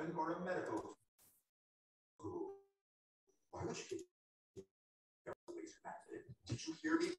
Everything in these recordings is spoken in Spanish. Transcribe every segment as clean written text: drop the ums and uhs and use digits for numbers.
or a medical school. Why would you get laser method? Did you hear me?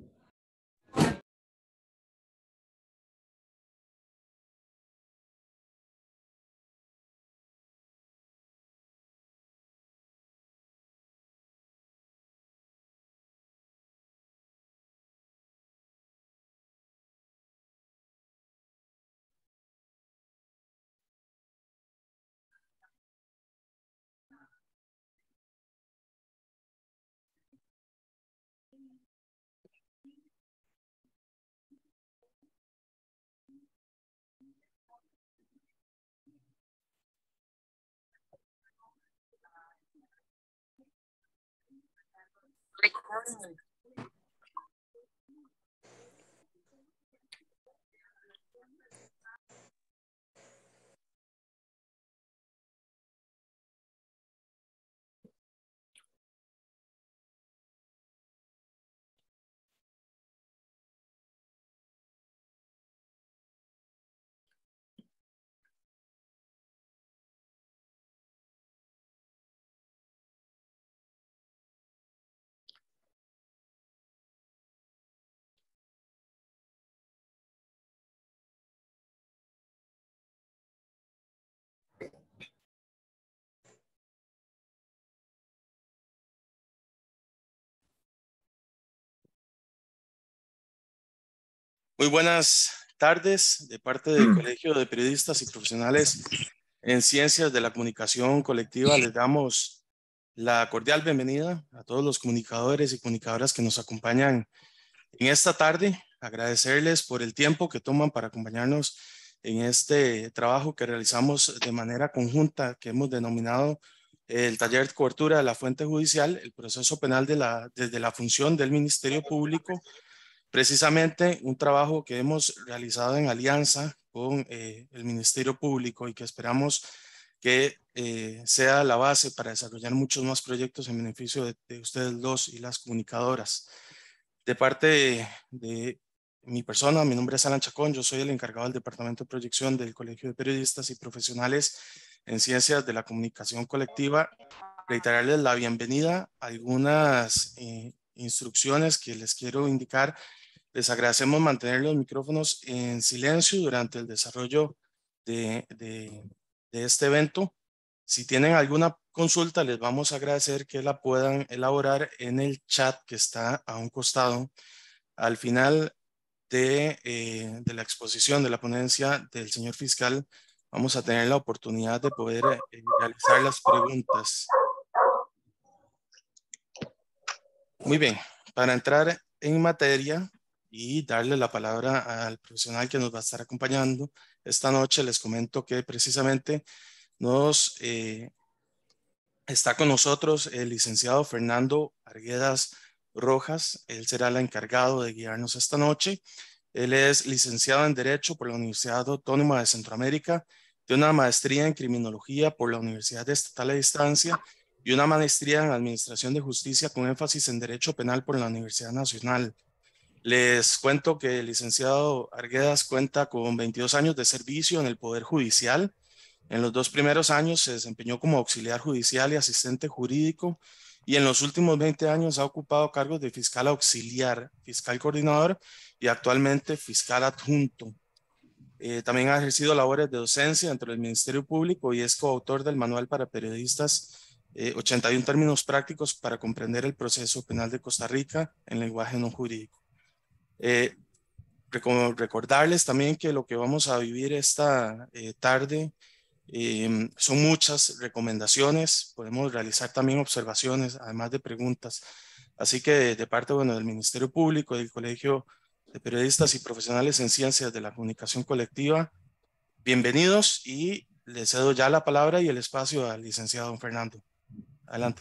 Muy buenas tardes de parte del Colegio de Periodistas y Profesionales en Ciencias de la Comunicación Colectiva. Les damos la cordial bienvenida a todos los comunicadores y comunicadoras que nos acompañan en esta tarde. Agradecerles por el tiempo que toman para acompañarnos en este trabajo que realizamos de manera conjunta, que hemos denominado el taller de cobertura de la fuente judicial, el proceso penal desde la función del Ministerio Público. Precisamente un trabajo que hemos realizado en alianza con el Ministerio Público y que esperamos que sea la base para desarrollar muchos más proyectos en beneficio de ustedes dos y las comunicadoras. De parte de mi persona, mi nombre es Alan Chacón, yo soy el encargado del Departamento de Proyección del Colegio de Periodistas y Profesionales en Ciencias de la Comunicación Colectiva. Reiterarles la bienvenida, algunas instrucciones que les quiero indicar. Les agradecemos mantener los micrófonos en silencio durante el desarrollo de este evento. Si tienen alguna consulta, les vamos a agradecer que la puedan elaborar en el chat que está a un costado. Al final de la exposición de la ponencia del señor fiscal, vamos a tener la oportunidad de poder realizar las preguntas. Muy bien, para entrar en materia y darle la palabra al profesional que nos va a estar acompañando esta noche, les comento que precisamente está con nosotros el licenciado Fernando Arguedas Rojas. Él será el encargado de guiarnos esta noche. Él es licenciado en Derecho por la Universidad Autónoma de Centroamérica, tiene una maestría en Criminología por la Universidad Estatal de Distancia y una maestría en Administración de Justicia con énfasis en Derecho Penal por la Universidad Nacional. Les cuento que el licenciado Arguedas cuenta con 22 años de servicio en el Poder Judicial. En los 2 primeros años se desempeñó como auxiliar judicial y asistente jurídico, y en los últimos 20 años ha ocupado cargos de fiscal auxiliar, fiscal coordinador y actualmente fiscal adjunto. También ha ejercido labores de docencia dentro del Ministerio Público y es coautor del Manual para Periodistas, 81 términos prácticos para comprender el proceso penal de Costa Rica en lenguaje no jurídico. Recordarles también que lo que vamos a vivir esta tarde son muchas recomendaciones, podemos realizar también observaciones, además de preguntas. Así que de parte del Ministerio Público, del Colegio de Periodistas y Profesionales en Ciencias de la Comunicación Colectiva, bienvenidos, y le cedo ya la palabra y el espacio al licenciado don Fernando. Adelante.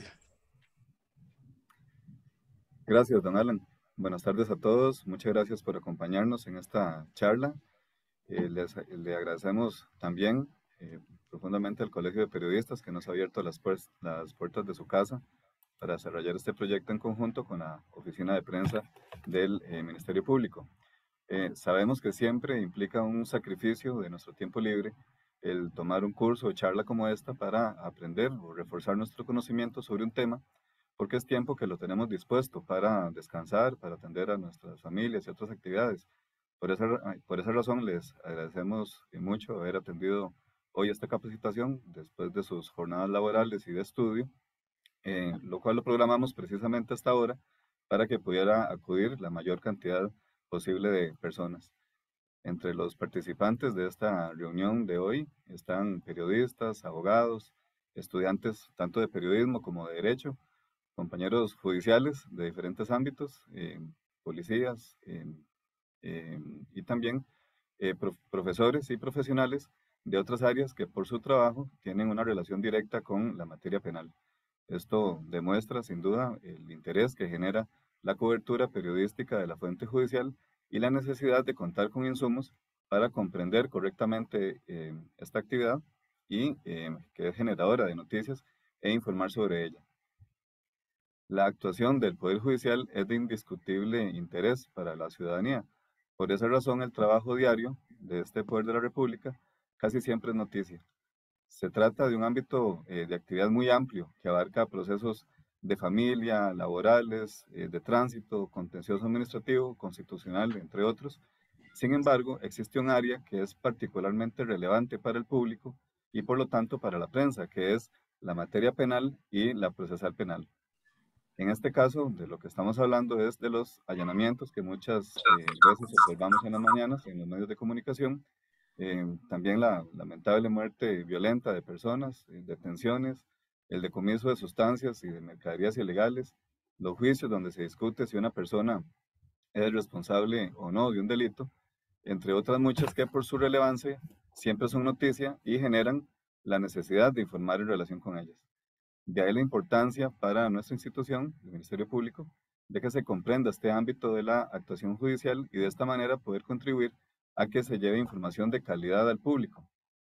Gracias, don Alan. Buenas tardes a todos. Muchas gracias por acompañarnos en esta charla. Le agradecemos también profundamente al Colegio de Periodistas que nos ha abierto las puertas de su casa para desarrollar este proyecto en conjunto con la Oficina de Prensa del Ministerio Público. Sabemos que siempre implica un sacrificio de nuestro tiempo libre el tomar un curso o charla como esta para aprender o reforzar nuestro conocimiento sobre un tema, porque es tiempo que lo tenemos dispuesto para descansar, para atender a nuestras familias y otras actividades. Por esa razón les agradecemos mucho haber atendido hoy esta capacitación después de sus jornadas laborales y de estudio, lo cual lo programamos precisamente hasta ahora para que pudiera acudir la mayor cantidad posible de personas. Entre los participantes de esta reunión de hoy están periodistas, abogados, estudiantes tanto de periodismo como de derecho, compañeros judiciales de diferentes ámbitos, policías y también profesores y profesionales de otras áreas que por su trabajo tienen una relación directa con la materia penal. Esto demuestra sin duda el interés que genera la cobertura periodística de la fuente judicial y la necesidad de contar con insumos para comprender correctamente esta actividad y que es generadora de noticias e informar sobre ella. La actuación del Poder Judicial es de indiscutible interés para la ciudadanía. Por esa razón, el trabajo diario de este Poder de la República casi siempre es noticia. Se trata de un ámbito de actividad muy amplio que abarca procesos de familia, laborales, de tránsito, contencioso administrativo, constitucional, entre otros. Sin embargo, existe un área que es particularmente relevante para el público y por lo tanto para la prensa, que es la materia penal y la procesal penal. En este caso, de lo que estamos hablando es de los allanamientos que muchas veces observamos en las mañanas en los medios de comunicación, también la lamentable muerte violenta de personas, detenciones, el decomiso de sustancias y de mercaderías ilegales, los juicios donde se discute si una persona es responsable o no de un delito, entre otras muchas que por su relevancia siempre son noticia y generan la necesidad de informar en relación con ellas. De ahí la importancia para nuestra institución, el Ministerio Público, de que se comprenda este ámbito de la actuación judicial y de esta manera poder contribuir a que se lleve información de calidad al público,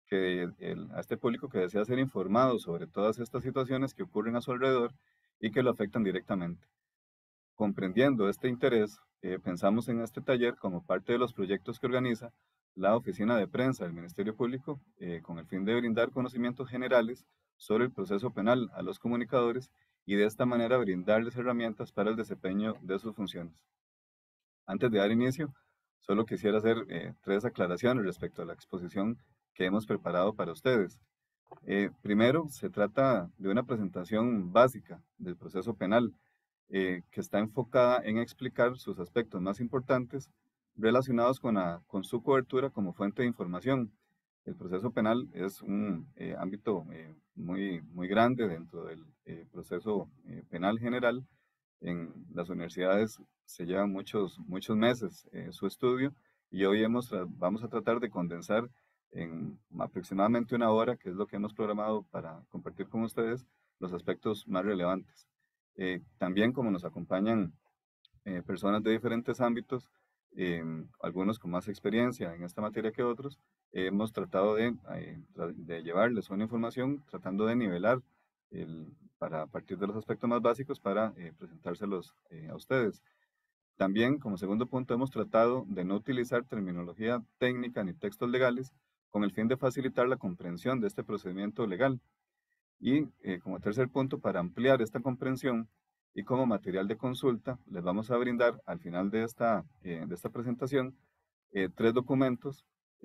a este público que desea ser informado sobre todas estas situaciones que ocurren a su alrededor y que lo afectan directamente. Comprendiendo este interés, pensamos en este taller como parte de los proyectos que organiza la Oficina de Prensa del Ministerio Público con el fin de brindar conocimientos generales sobre el proceso penal a los comunicadores y de esta manera brindarles herramientas para el desempeño de sus funciones. Antes de dar inicio, solo quisiera hacer 3 aclaraciones respecto a la exposición que hemos preparado para ustedes. Primero, se trata de una presentación básica del proceso penal, que está enfocada en explicar sus aspectos más importantes relacionados con su cobertura como fuente de información. El proceso penal es un ámbito muy grande dentro del proceso penal general. En las universidades se llevan muchos meses su estudio y hoy vamos a tratar de condensar en aproximadamente 1 hora, que es lo que hemos programado para compartir con ustedes, los aspectos más relevantes. También como nos acompañan personas de diferentes ámbitos, algunos con más experiencia en esta materia que otros, hemos tratado de llevarles una información tratando de nivelar para partir de los aspectos más básicos para presentárselos a ustedes. También, como segundo punto, hemos tratado de no utilizar terminología técnica ni textos legales con el fin de facilitar la comprensión de este procedimiento legal. Y como tercer punto, para ampliar esta comprensión y como material de consulta, les vamos a brindar al final de esta presentación 3 documentos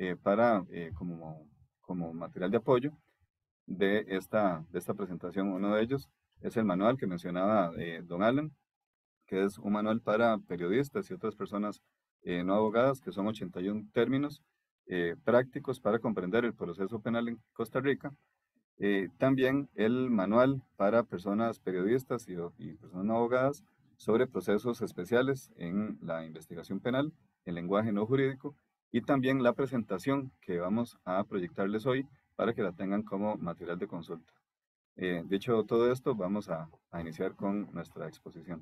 como material de apoyo de esta presentación. Uno de ellos es el manual que mencionaba don Alan, que es un manual para periodistas y otras personas no abogadas, que son 81 términos prácticos para comprender el proceso penal en Costa Rica. También el manual para personas periodistas y personas no abogadas sobre procesos especiales en la investigación penal, el lenguaje no jurídico, y también la presentación que vamos a proyectarles hoy para que la tengan como material de consulta. Dicho todo esto, vamos a iniciar con nuestra exposición.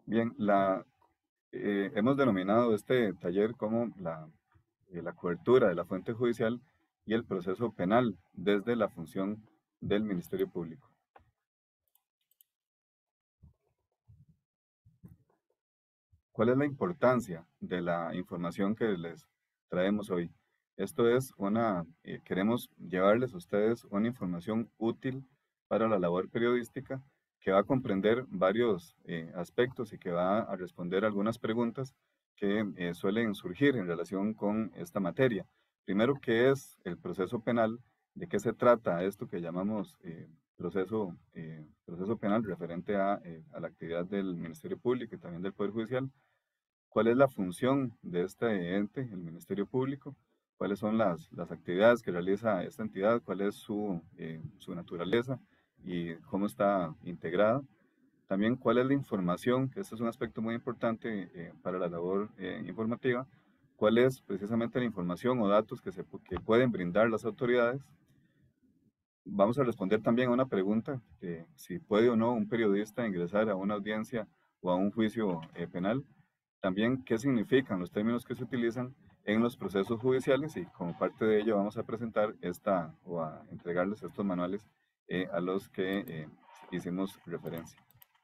Bien, hemos denominado este taller como la cobertura de la fuente judicial y el proceso penal desde la función del Ministerio Público. ¿Cuál es la importancia de la información que les traemos hoy? Esto es queremos llevarles a ustedes una información útil para la labor periodística que va a comprender varios aspectos y que va a responder algunas preguntas que suelen surgir en relación con esta materia. Primero, ¿qué es el proceso penal? ¿De qué se trata esto que llamamos proceso penal referente a la actividad del Ministerio Público y también del Poder Judicial? ¿Cuál es la función de este ente, el Ministerio Público? ¿Cuáles son las actividades que realiza esta entidad? ¿Cuál es su naturaleza y cómo está integrada? También, ¿cuál es la información? Que este es un aspecto muy importante para la labor informativa. ¿Cuál es precisamente la información o datos que pueden brindar las autoridades? Vamos a responder también a una pregunta de si puede o no un periodista ingresar a una audiencia o a un juicio penal. También qué significan los términos que se utilizan en los procesos judiciales y como parte de ello vamos a presentar o a entregarles estos manuales a los que hicimos referencia.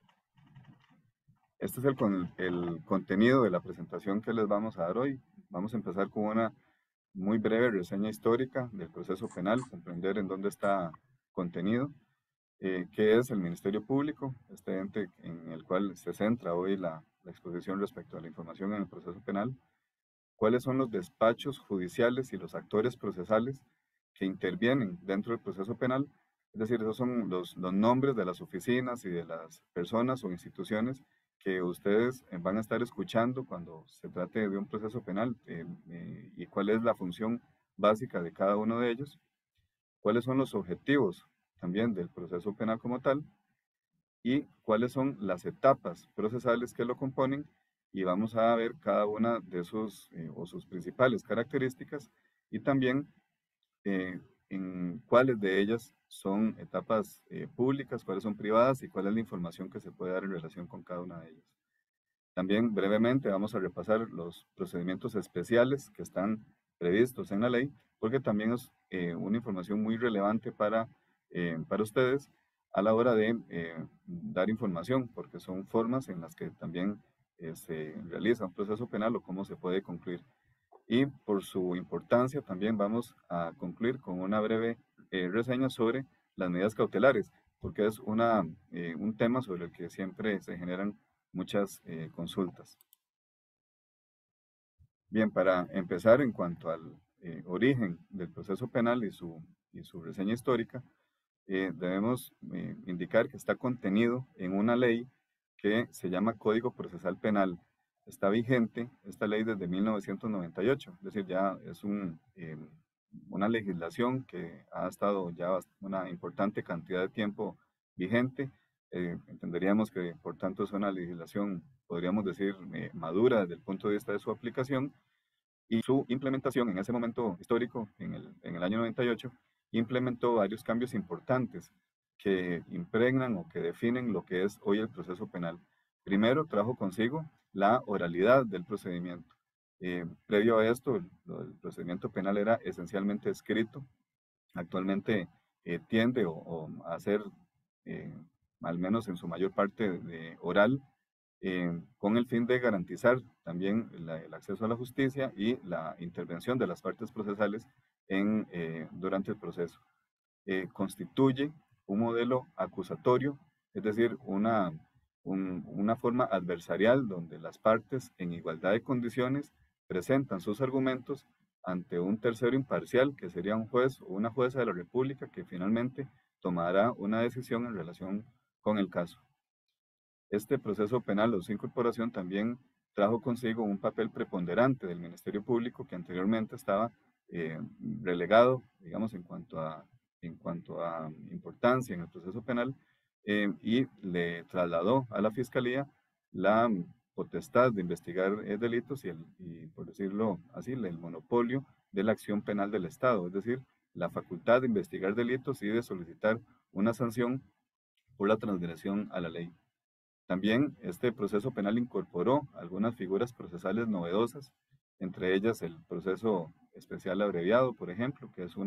Este es el contenido de la presentación que les vamos a dar hoy. Vamos a empezar con una muy breve reseña histórica del proceso penal, comprender en dónde está contenido, qué es el Ministerio Público, este ente en el cual se centra hoy la exposición respecto a la información en el proceso penal, cuáles son los despachos judiciales y los actores procesales que intervienen dentro del proceso penal, es decir, esos son los nombres de las oficinas y de las personas o instituciones que ustedes van a estar escuchando cuando se trate de un proceso penal y cuál es la función básica de cada uno de ellos, cuáles son los objetivos también del proceso penal como tal y cuáles son las etapas procesales que lo componen y vamos a ver cada una de sus principales características y también en cuáles de ellas son etapas públicas, cuáles son privadas y cuál es la información que se puede dar en relación con cada una de ellas. También brevemente vamos a repasar los procedimientos especiales que están previstos en la ley, porque también es una información muy relevante para ustedes a la hora de dar información, porque son formas en las que también se realiza un proceso penal o cómo se puede concluir. Y por su importancia también vamos a concluir con una breve reseña sobre las medidas cautelares, porque es un tema sobre el que siempre se generan muchas consultas. Bien, para empezar en cuanto al origen del proceso penal y su reseña histórica, debemos indicar que está contenido en una ley que se llama Código Procesal Penal. Está vigente esta ley desde 1998, es decir, ya es una legislación que ha estado ya una importante cantidad de tiempo vigente. Entenderíamos que por tanto es una legislación, podríamos decir, madura desde el punto de vista de su aplicación y su implementación en ese momento histórico, en el año 98, implementó varios cambios importantes que impregnan o que definen lo que es hoy el proceso penal. Primero, trajo consigo la oralidad del procedimiento. Previo a esto, el procedimiento penal era esencialmente escrito. Actualmente tiende a ser, al menos en su mayor parte, oral, con el fin de garantizar también el acceso a la justicia y la intervención de las partes procesales durante el proceso. Constituye un modelo acusatorio, es decir, una forma adversarial donde las partes en igualdad de condiciones presentan sus argumentos ante un tercero imparcial, que sería un juez o una jueza de la República, que finalmente tomará una decisión en relación con el caso. Este proceso penal o su incorporación también trajo consigo un papel preponderante del Ministerio Público que anteriormente estaba relegado, digamos, en cuanto a importancia en el proceso penal y le trasladó a la Fiscalía la potestad de investigar delitos y, por decirlo así, el monopolio de la acción penal del Estado, es decir, la facultad de investigar delitos y de solicitar una sanción por la transgresión a la ley. También este proceso penal incorporó algunas figuras procesales novedosas, entre ellas el proceso especial abreviado, por ejemplo, que es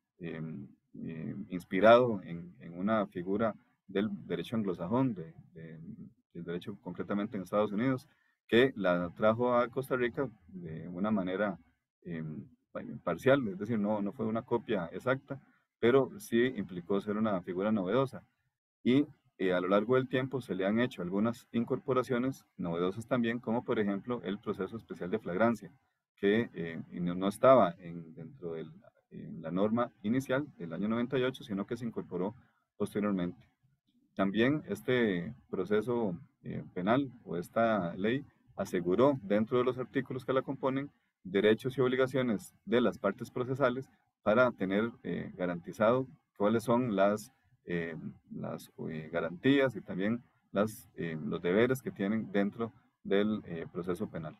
inspirado en una figura del derecho anglosajón, del derecho concretamente en Estados Unidos, que la trajo a Costa Rica de una manera parcial, es decir, no fue una copia exacta, pero sí implicó ser una figura novedosa. Y a lo largo del tiempo se le han hecho algunas incorporaciones novedosas también, como por ejemplo el proceso especial de flagrancia, que no estaba dentro de la norma inicial del año 98, sino que se incorporó posteriormente. También este proceso penal o esta ley aseguró dentro de los artículos que la componen derechos y obligaciones de las partes procesales para tener garantizado cuáles son las garantías y también los deberes que tienen dentro del proceso penal.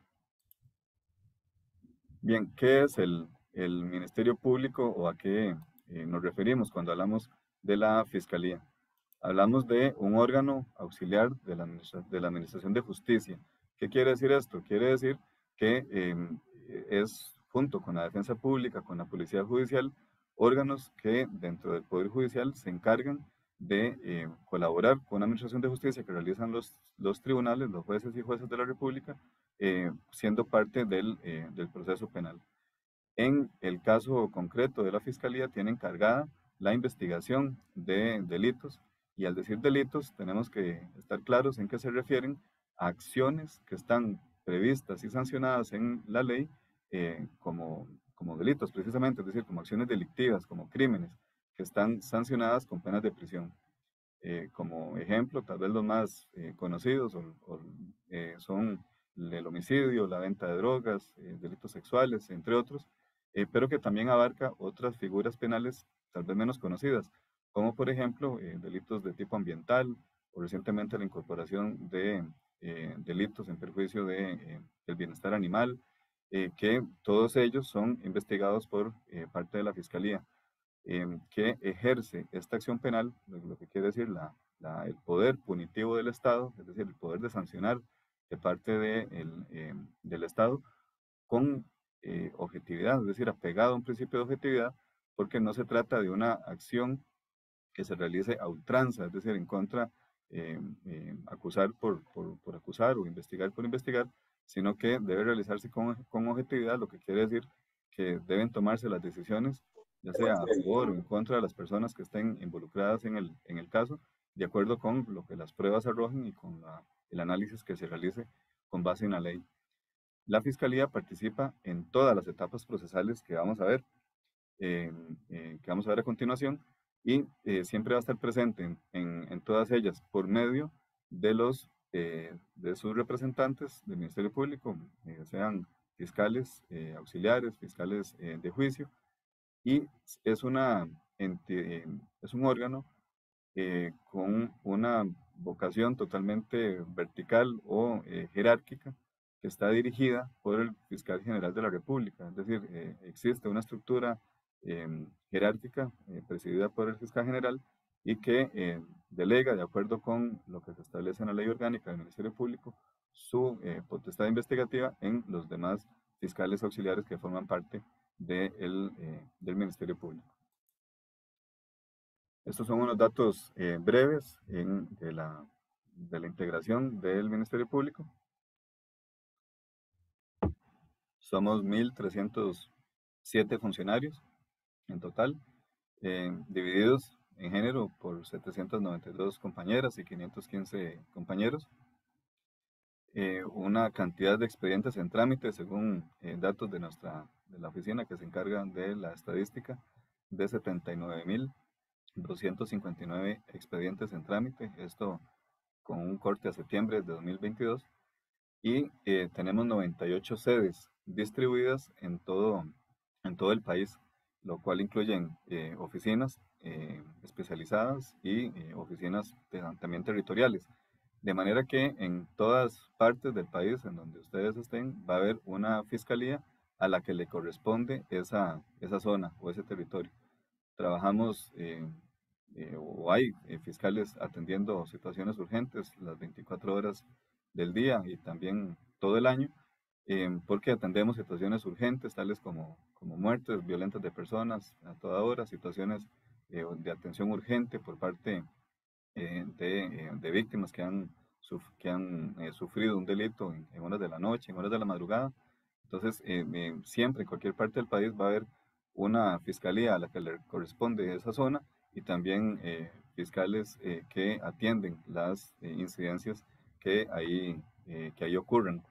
Bien, ¿qué es el Ministerio Público o a qué nos referimos cuando hablamos de la Fiscalía? Hablamos de un órgano auxiliar de la Administración de Justicia. ¿Qué quiere decir esto? Quiere decir que es, junto con la Defensa Pública, con la Policía Judicial, órganos que dentro del Poder Judicial se encargan de colaborar con la Administración de Justicia que realizan los tribunales, los jueces y jueces de la República, siendo parte del proceso penal. En el caso concreto de la Fiscalía, tiene encargada la investigación de delitos, y al decir delitos tenemos que estar claros en qué se refieren a acciones que están previstas y sancionadas en la ley como delitos precisamente, es decir, como acciones delictivas, como crímenes que están sancionadas con penas de prisión. Como ejemplo, tal vez los más conocidos son el homicidio, la venta de drogas, delitos sexuales, entre otros, pero que también abarca otras figuras penales tal vez menos conocidas, como por ejemplo delitos de tipo ambiental o recientemente la incorporación de delitos en perjuicio del bienestar animal, que todos ellos son investigados por parte de la Fiscalía. Que ejerce esta acción penal, lo que quiere decir el poder punitivo del Estado, es decir, el poder de sancionar de parte del Estado con objetividad, es decir, apegado a un principio de objetividad, porque no se trata de una acción que se realice a ultranza, es decir, en contra, acusar por acusar o investigar por investigar, sino que debe realizarse con objetividad, lo que quiere decir que deben tomarse las decisiones, ya sea a favor o en contra de las personas que estén involucradas en el caso, de acuerdo con lo que las pruebas arrojen y con el análisis que se realice con base en la ley. La Fiscalía participa en todas las etapas procesales que vamos a ver, a continuación, y siempre va a estar presente en todas ellas por medio de de sus representantes del Ministerio Público, sean fiscales auxiliares, fiscales de juicio, y es es un órgano con una vocación totalmente vertical o jerárquica, que está dirigida por el fiscal general de la República. Es decir, existe una estructura jerárquica presidida por el fiscal general y que delega, de acuerdo con lo que se establece en la ley orgánica del Ministerio Público, su potestad investigativa en los demás fiscales auxiliares que forman parte del Ministerio Público. Estos son unos datos breves de la integración del Ministerio Público. Somos 1.307 funcionarios en total, divididos en género por 792 compañeras y 515 compañeros. Una cantidad de expedientes en trámite, según datos de la oficina que se encarga de la estadística, de 79.259 expedientes en trámite, esto con un corte a septiembre de 2022, y tenemos 98 sedes distribuidas en todo el país, lo cual incluyen oficinas especializadas y oficinas también territoriales, de manera que en todas partes del país en donde ustedes estén va a haber una fiscalía a la que le corresponde esa zona o ese territorio. Trabajamos o hay fiscales atendiendo situaciones urgentes las 24 horas del día y también todo el año, porque atendemos situaciones urgentes tales como muertes violentas de personas a toda hora, situaciones de atención urgente por parte de víctimas que han sufrido un delito en horas de la noche, en horas de la madrugada. Entonces, siempre en cualquier parte del país va a haber una fiscalía a la que le corresponde esa zona y también fiscales que atienden las incidencias que ahí ocurren.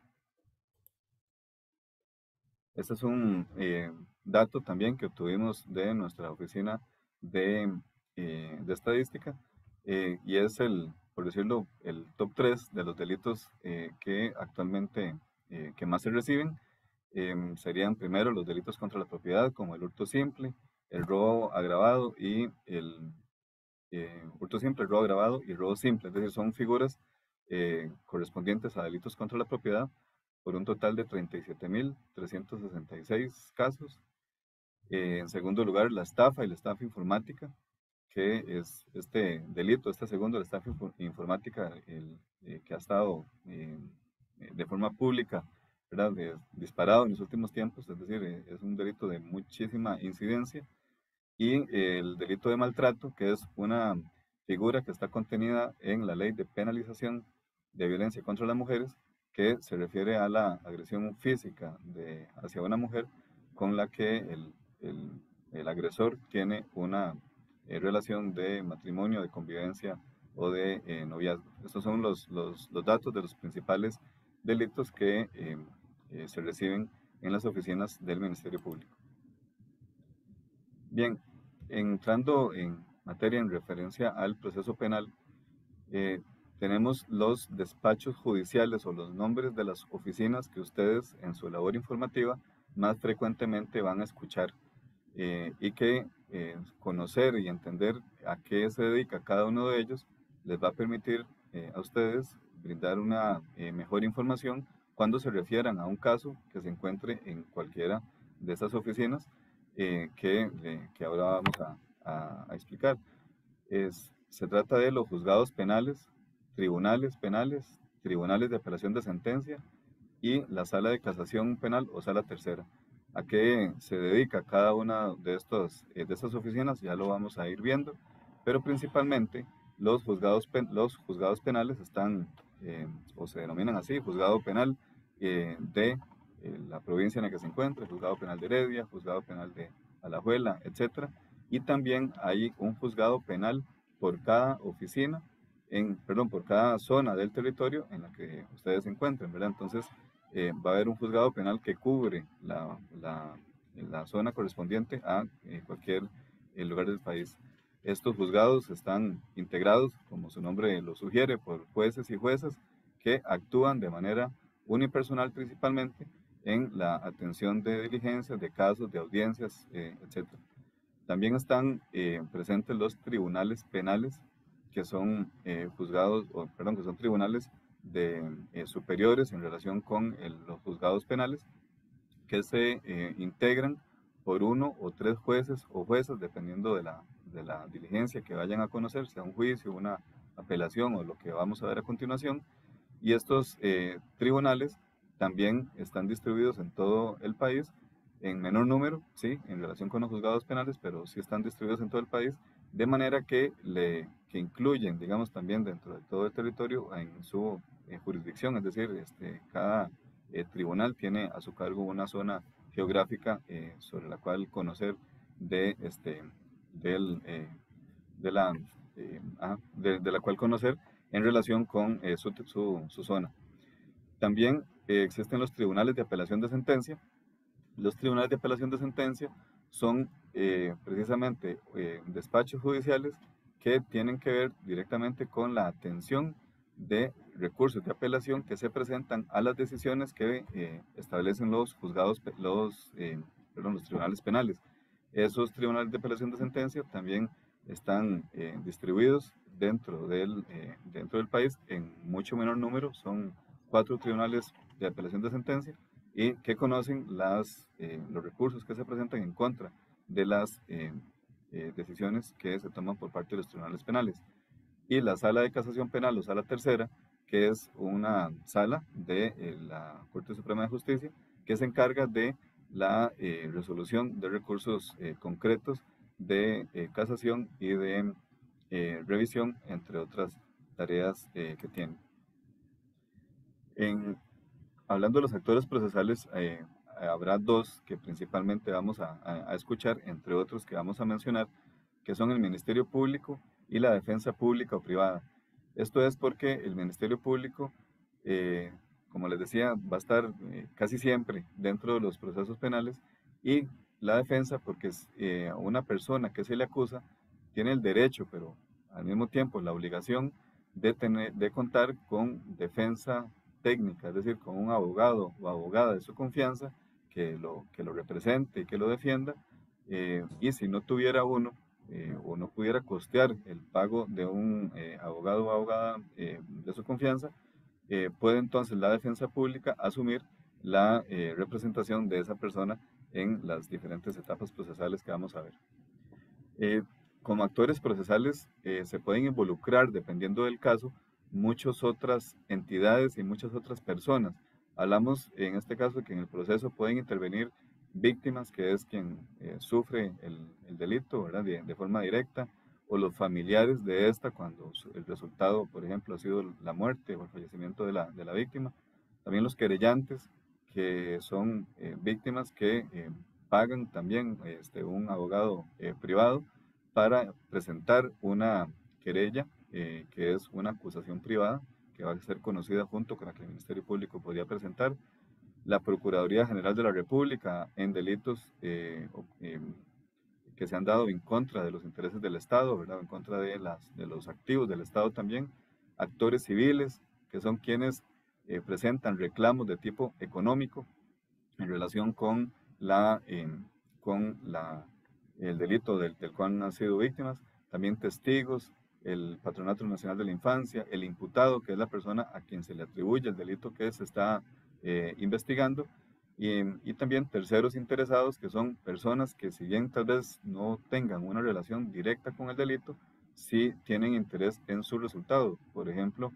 Este es un dato también que obtuvimos de nuestra oficina de estadística y es por decirlo, el top 3 de los delitos que actualmente que más se reciben. Serían primero los delitos contra la propiedad, como el hurto simple, el robo agravado y el hurto simple, el robo agravado y el robo simple. Es decir, son figuras correspondientes a delitos contra la propiedad por un total de 37.366 casos. En segundo lugar, la estafa y la estafa informática, que es este delito, este segundo, la estafa informática, que ha estado de forma pública, ¿verdad? Disparado en los últimos tiempos, es decir, es un delito de muchísima incidencia. Y el delito de maltrato, que es una figura que está contenida en la Ley de Penalización de Violencia contra las Mujeres, que se refiere a la agresión física hacia una mujer con la que el agresor tiene una relación de matrimonio, de convivencia o de noviazgo. Estos son los datos de los principales delitos que se reciben en las oficinas del Ministerio Público. Bien, entrando en materia en referencia al proceso penal, tenemos los despachos judiciales o los nombres de las oficinas que ustedes en su labor informativa más frecuentemente van a escuchar y que conocer y entender a qué se dedica cada uno de ellos les va a permitir a ustedes brindar una mejor información cuando se refieran a un caso que se encuentre en cualquiera de esas oficinas que ahora vamos a explicar. Se trata de los juzgados penales, tribunales penales, tribunales de apelación de sentencia y la sala de casación penal o sala tercera. ¿A qué se dedica cada una de estas oficinas? Ya lo vamos a ir viendo, pero principalmente los juzgados penales están, o se denominan así, juzgado penal de la provincia en la que se encuentra, juzgado penal de Heredia, juzgado penal de Alajuela, etc. Y también hay un juzgado penal por cada oficina, por cada zona del territorio en la que ustedes se encuentren, ¿verdad? Entonces, va a haber un juzgado penal que cubre la zona correspondiente a cualquier lugar del país. Estos juzgados están integrados, como su nombre lo sugiere, por jueces y juezas que actúan de manera unipersonal principalmente en la atención de diligencias, de casos, de audiencias, etc. También están presentes los tribunales penales, que son que son tribunales superiores en relación con los juzgados penales, que se integran por 1 o 3 jueces o juezas, dependiendo de la diligencia que vayan a conocer, sea un juicio, una apelación o lo que vamos a ver a continuación. Y estos tribunales también están distribuidos en todo el país, en menor número, sí, en relación con los juzgados penales, pero sí están distribuidos en todo el país, de manera que incluyen, digamos, también dentro de todo el territorio en su jurisdicción, es decir, cada tribunal tiene a su cargo una zona geográfica sobre la cual conocer de la cual conocer en relación con su zona. También existen los tribunales de apelación de sentencia. Los tribunales de apelación de sentencia son precisamente despachos judiciales que tienen que ver directamente con la atención de recursos de apelación que se presentan a las decisiones que establecen los tribunales penales. Esos tribunales de apelación de sentencia también están distribuidos dentro del país en mucho menor número. Son 4 tribunales de apelación de sentencia y que conocen los recursos que se presentan en contra de las decisiones que se toman por parte de los tribunales penales. Y la Sala de Casación Penal o Sala Tercera, que es una sala de la Corte Suprema de Justicia que se encarga de la resolución de recursos concretos de casación y de revisión, entre otras tareas que tiene. Hablando de los actores procesales, habrá dos que principalmente vamos a escuchar, entre otros que vamos a mencionar, que son el Ministerio Público y la defensa pública o privada. Esto es porque el Ministerio Público, como les decía, va a estar casi siempre dentro de los procesos penales, y la defensa porque es una persona que se le acusa tiene el derecho, pero al mismo tiempo la obligación de contar con defensa técnica, es decir, con un abogado o abogada de su confianza que lo represente y que lo defienda, y si no tuviera uno, o no pudiera costear el pago de un abogado o abogada de su confianza, puede entonces la defensa pública asumir la representación de esa persona en las diferentes etapas procesales que vamos a ver. Como actores procesales se pueden involucrar, dependiendo del caso, muchas otras entidades y muchas otras personas. Hablamos en este caso que en el proceso pueden intervenir víctimas, que es quien sufre el delito, ¿verdad? De forma directa, o los familiares de esta cuando el resultado, por ejemplo, ha sido la muerte o el fallecimiento de la víctima. También los querellantes, que son víctimas que pagan también un abogado privado para presentar una querella, que es una acusación privada, que va a ser conocida junto con la que el Ministerio Público podría presentar. La Procuraduría General de la República en delitos que se han dado en contra de los intereses del Estado, ¿verdad? En contra de los activos del Estado también. Actores civiles, que son quienes presentan reclamos de tipo económico en relación con el delito del cual han sido víctimas. También testigos, el Patronato Nacional de la Infancia, el imputado, que es la persona a quien se le atribuye el delito que se está investigando, y también terceros interesados, que son personas que, si bien tal vez no tengan una relación directa con el delito, sí tienen interés en su resultado. Por ejemplo,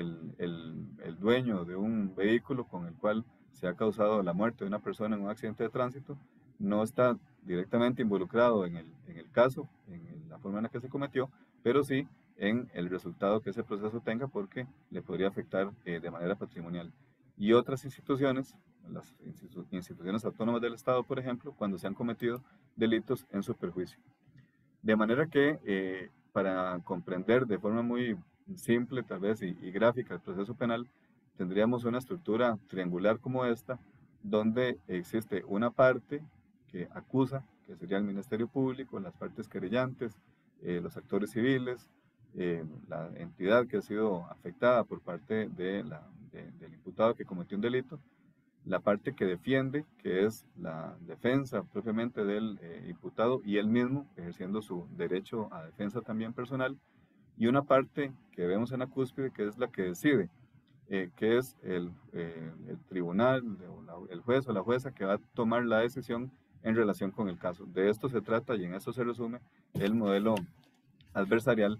el dueño de un vehículo con el cual se ha causado la muerte de una persona en un accidente de tránsito no está directamente involucrado en el caso, en la forma en la que se cometió, pero sí en el resultado que ese proceso tenga, porque le podría afectar de manera patrimonial. Y otras instituciones, las instituciones autónomas del Estado, por ejemplo, cuando se han cometido delitos en su perjuicio. De manera que para comprender de forma muy simple tal vez y gráfica el proceso penal, tendríamos una estructura triangular como esta, donde existe una parte que acusa, que sería el Ministerio Público, las partes querellantes, los actores civiles, la entidad que ha sido afectada por parte del imputado que cometió un delito, la parte que defiende, que es la defensa propiamente del imputado y él mismo ejerciendo su derecho a defensa también personal, y una parte que vemos en la cúspide, que es la que decide, que es el tribunal, el juez o la jueza que va a tomar la decisión en relación con el caso. De esto se trata y en esto se resume el modelo adversarial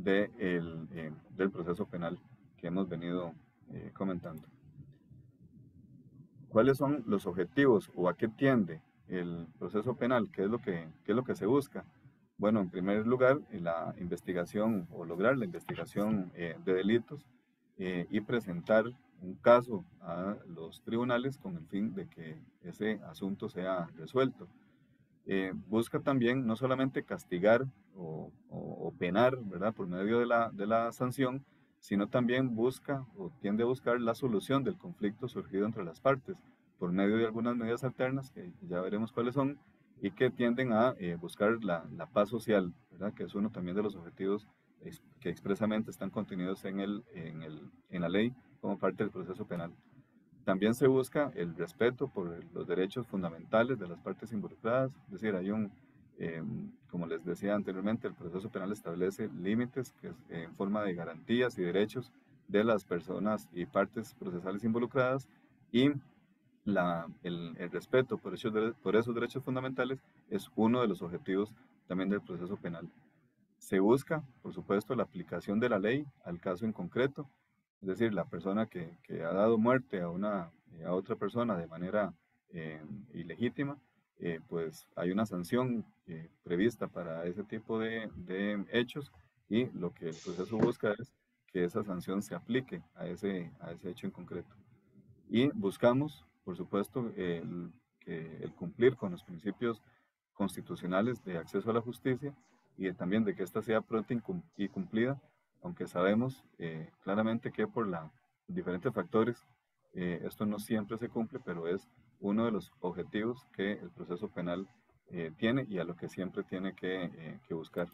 del proceso penal que hemos venido comentando. ¿Cuáles son los objetivos o a qué tiende el proceso penal? ¿Qué es lo que se busca? Bueno, en primer lugar, la investigación o lograr la investigación de delitos y presentar un caso a los tribunales con el fin de que ese asunto sea resuelto. Busca también no solamente castigar o penar, ¿verdad?, por medio de la sanción, sino también busca o tiende a buscar la solución del conflicto surgido entre las partes por medio de algunas medidas alternas, que ya veremos cuáles son, y que tienden a buscar la paz social, ¿verdad?, que es uno también de los objetivos que expresamente están contenidos en la ley como parte del proceso penal. También se busca el respeto por los derechos fundamentales de las partes involucradas, es decir, como les decía anteriormente, el proceso penal establece límites en forma de garantías y derechos de las personas y partes procesales involucradas, y el respeto por esos derechos fundamentales es uno de los objetivos también del proceso penal. Se busca, por supuesto, la aplicación de la ley al caso en concreto, es decir, la persona que ha dado muerte a otra persona de manera ilegítima, pues hay una sanción prevista para ese tipo de hechos, y lo que el proceso busca es que esa sanción se aplique a ese hecho en concreto. Y buscamos, por supuesto, el cumplir con los principios constitucionales de acceso a la justicia, y también de que ésta sea pronta y cumplida, aunque sabemos claramente que por diferentes factores esto no siempre se cumple, pero es uno de los objetivos que el proceso penal tiene, y a lo que siempre tiene que buscar.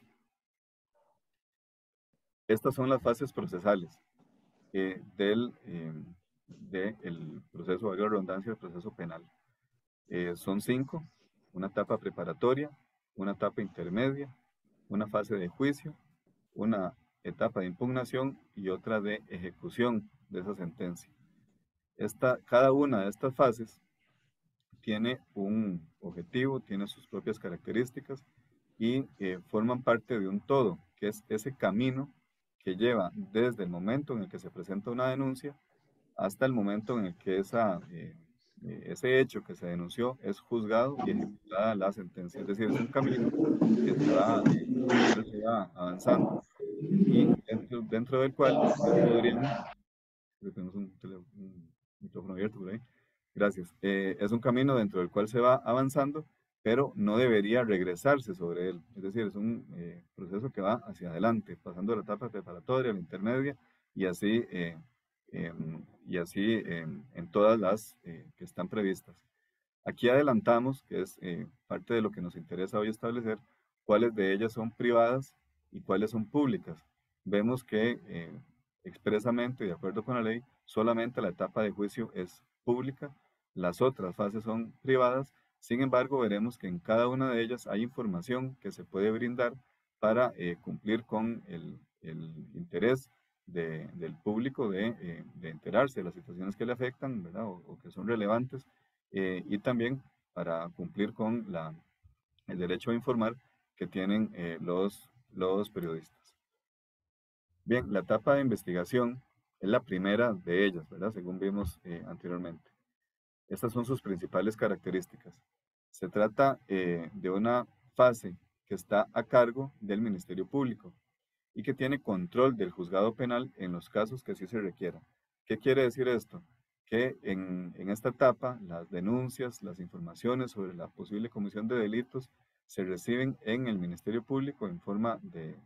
Estas son las fases procesales del proceso, valga la redundancia, del proceso penal. Son 5: una etapa preparatoria, una etapa intermedia, una fase de juicio, una etapa de impugnación y otra de ejecución de esa sentencia. Cada una de estas fases tiene un objetivo, tiene sus propias características, y forman parte de un todo, que es ese camino que lleva desde el momento en el que se presenta una denuncia hasta el momento en el que ese hecho que se denunció es juzgado y ejecutada la sentencia. Es decir, es un camino que se va avanzando, y dentro del cual podríamos, tenemos un micrófono abierto por ahí, gracias, es un camino dentro del cual se va avanzando, pero no debería regresarse sobre él. Es decir, es un proceso que va hacia adelante, pasando de la etapa preparatoria a la intermedia, y así en todas las que están previstas. Aquí adelantamos, que es parte de lo que nos interesa hoy establecer, cuáles de ellas son privadas y cuáles son públicas. Vemos que expresamente, de acuerdo con la ley, solamente la etapa de juicio es pública, las otras fases son privadas. Sin embargo, veremos que en cada una de ellas hay información que se puede brindar para cumplir con el interés del público de enterarse de las situaciones que le afectan, ¿verdad? O que son relevantes, y también para cumplir con el derecho a informar que tienen los periodistas. Bien, la etapa de investigación es la primera de ellas, ¿verdad? Según vimos anteriormente. Estas son sus principales características. Se trata de una fase que está a cargo del Ministerio Público y que tiene control del juzgado penal en los casos que así se requiera. ¿Qué quiere decir esto? Que en esta etapa las denuncias, las informaciones sobre la posible comisión de delitos se reciben en el Ministerio Público en forma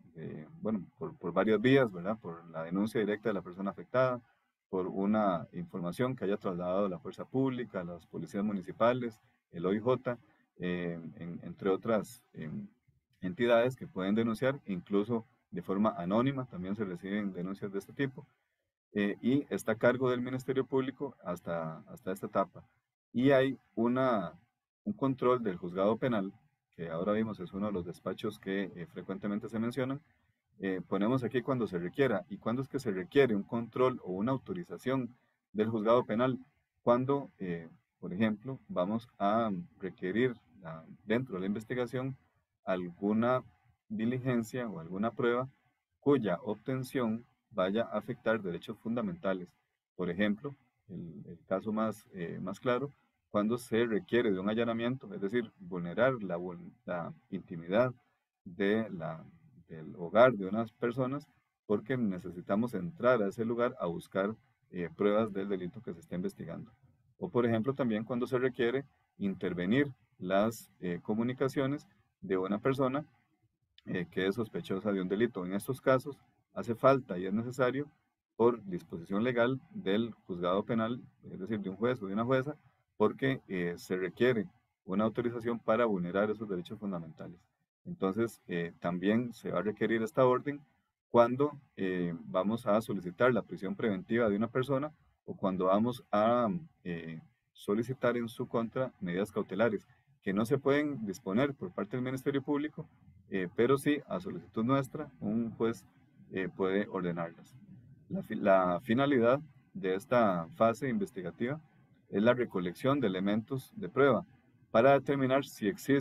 por varias vías, ¿verdad? Por la denuncia directa de la persona afectada, por una información que haya trasladado la fuerza pública, las policías municipales, el OIJ, entre otras entidades que pueden denunciar, incluso de forma anónima, también se reciben denuncias de este tipo, y está a cargo del Ministerio Público hasta esta etapa. Y hay un control del juzgado penal, que ahora vimos es uno de los despachos que frecuentemente se mencionan. Ponemos aquí cuando se requiera. ¿Y cuándo es que se requiere un control o una autorización del juzgado penal? Cuando, por ejemplo, vamos a requerir dentro de la investigación alguna diligencia o alguna prueba cuya obtención vaya a afectar derechos fundamentales. Por ejemplo, el caso más claro, cuando se requiere de un allanamiento, es decir, vulnerar la intimidad del hogar de unas personas, porque necesitamos entrar a ese lugar a buscar pruebas del delito que se está investigando. O por ejemplo, también cuando se requiere intervenir las comunicaciones de una persona que es sospechosa de un delito. En estos casos hace falta y es necesario, por disposición legal del juzgado penal, es decir, de un juez o de una jueza, porque se requiere una autorización para vulnerar esos derechos fundamentales. Entonces, también se va a requerir esta orden cuando vamos a solicitar la prisión preventiva de una persona, o cuando vamos a solicitar en su contra medidas cautelares que no se pueden disponer por parte del Ministerio Público, pero sí, a solicitud nuestra, un juez puede ordenarlas. La finalidad de esta fase investigativa es la recolección de elementos de prueba para determinar si existe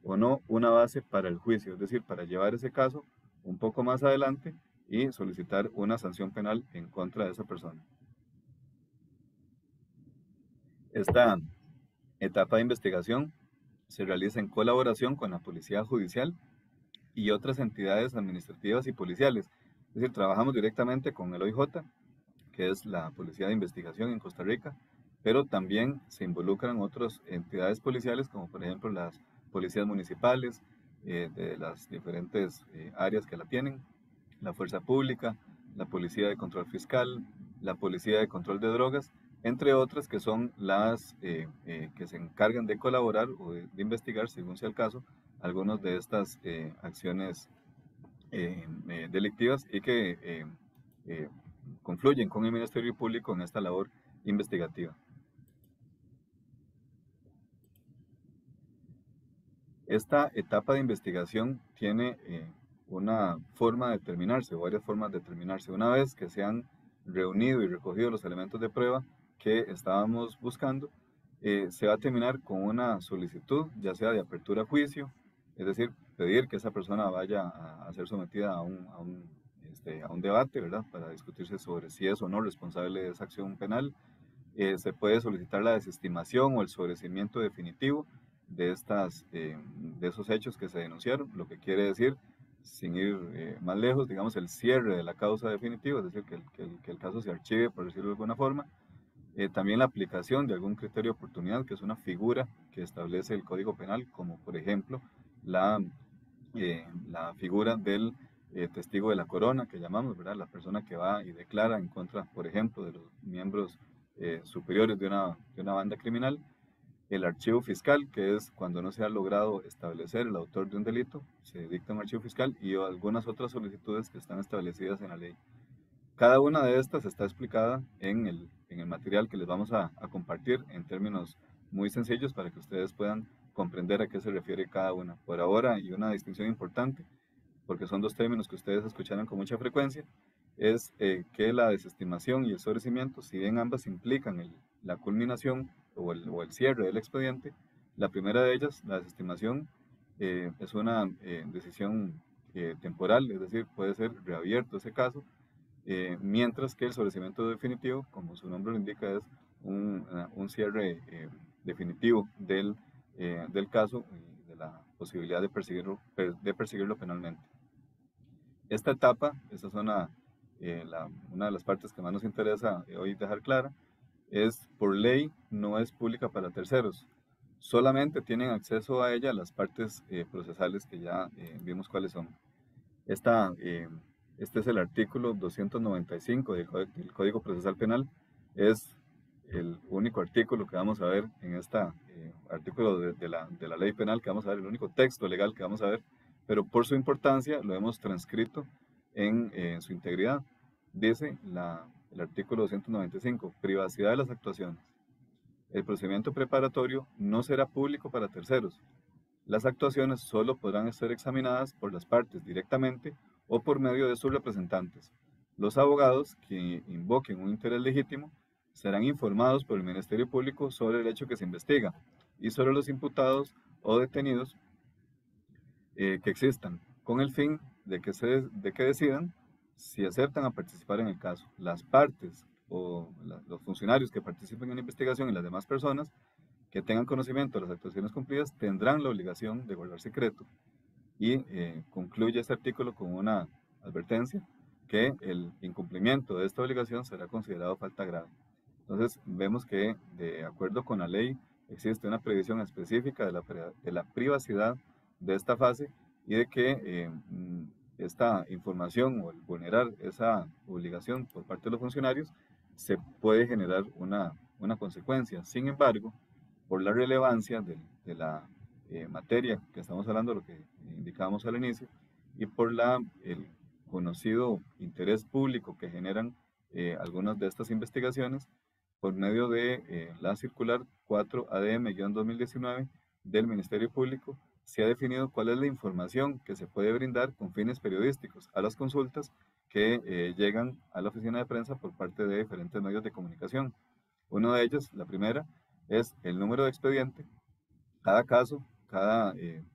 o no una base para el juicio, es decir, para llevar ese caso un poco más adelante y solicitar una sanción penal en contra de esa persona. Esta etapa de investigación se realiza en colaboración con la Policía Judicial y otras entidades administrativas y policiales. Es decir, trabajamos directamente con el OIJ, que es la Policía de Investigación en Costa Rica, pero también se involucran otras entidades policiales, como por ejemplo las policías municipales de las diferentes áreas que la tienen, la Fuerza Pública, la Policía de Control Fiscal, la Policía de Control de Drogas, entre otras que son las que se encargan de colaborar o de investigar, según sea el caso, algunas de estas acciones delictivas y que confluyen con el Ministerio Público en esta labor investigativa. Esta etapa de investigación tiene una forma de terminarse, o varias formas de terminarse. Una vez que se han reunido y recogido los elementos de prueba que estábamos buscando, se va a terminar con una solicitud, ya sea de apertura a juicio, es decir, pedir que esa persona vaya a ser sometida a un debate, ¿verdad?, para discutirse sobre si es o no responsable de esa acción penal. Se puede solicitar la desestimación o el sobreseimiento definitivo de esos hechos que se denunciaron, lo que quiere decir, sin ir más lejos, digamos, el cierre de la causa definitiva, es decir, que el caso se archive, por decirlo de alguna forma. También la aplicación de algún criterio de oportunidad, que es una figura que establece el Código Penal, como por ejemplo la figura del testigo de la corona, que llamamos, ¿verdad?, la persona que va y declara en contra, por ejemplo, de los miembros superiores de una banda criminal. El archivo fiscal, que es cuando no se ha logrado establecer el autor de un delito, se dicta un archivo fiscal, y algunas otras solicitudes que están establecidas en la ley. Cada una de estas está explicada en el material que les vamos a compartir en términos muy sencillos para que ustedes puedan comprender a qué se refiere cada una. Por ahora, y una distinción importante, porque son dos términos que ustedes escucharán con mucha frecuencia, es que la desestimación y el sobreseimiento, si bien ambas implican la culminación o el cierre del expediente, la primera de ellas, la desestimación, es una decisión temporal, es decir, puede ser reabierto ese caso, mientras que el sobreseimiento definitivo, como su nombre lo indica, es un cierre definitivo del caso y de la posibilidad de perseguirlo penalmente. Esta etapa, esta es una de las partes que más nos interesa hoy dejar clara, es por ley no es pública para terceros. Solamente tienen acceso a ella las partes procesales que ya vimos cuáles son. Este es el artículo 295 del Código Procesal Penal. Es el único artículo que vamos a ver en este artículo de la ley penal que vamos a ver, el único texto legal que vamos a ver, pero por su importancia lo hemos transcrito en su integridad. Dice el artículo 295, privacidad de las actuaciones. El procedimiento preparatorio no será público para terceros. Las actuaciones solo podrán ser examinadas por las partes directamente o por medio de sus representantes. Los abogados que invoquen un interés legítimo serán informados por el Ministerio Público sobre el hecho que se investiga y sobre los imputados o detenidos que existan, con el fin de que decidan si aceptan a participar en el caso. Las partes o los funcionarios que participen en la investigación y las demás personas que tengan conocimiento de las actuaciones cumplidas tendrán la obligación de guardar secreto. Y concluye este artículo con una advertencia que el incumplimiento de esta obligación será considerado falta grave. Entonces vemos que de acuerdo con la ley existe una previsión específica de la privacidad de esta fase y de que esta información o el vulnerar esa obligación por parte de los funcionarios se puede generar una consecuencia. Sin embargo, por la relevancia de la materia que estamos hablando, lo que indicábamos al inicio, y por el conocido interés público que generan algunas de estas investigaciones, por medio de la circular 4 ADM-2019 del Ministerio Público, se ha definido cuál es la información que se puede brindar con fines periodísticos a las consultas que llegan a la oficina de prensa por parte de diferentes medios de comunicación. Uno de ellos, la primera, es el número de expediente. Cada caso, cada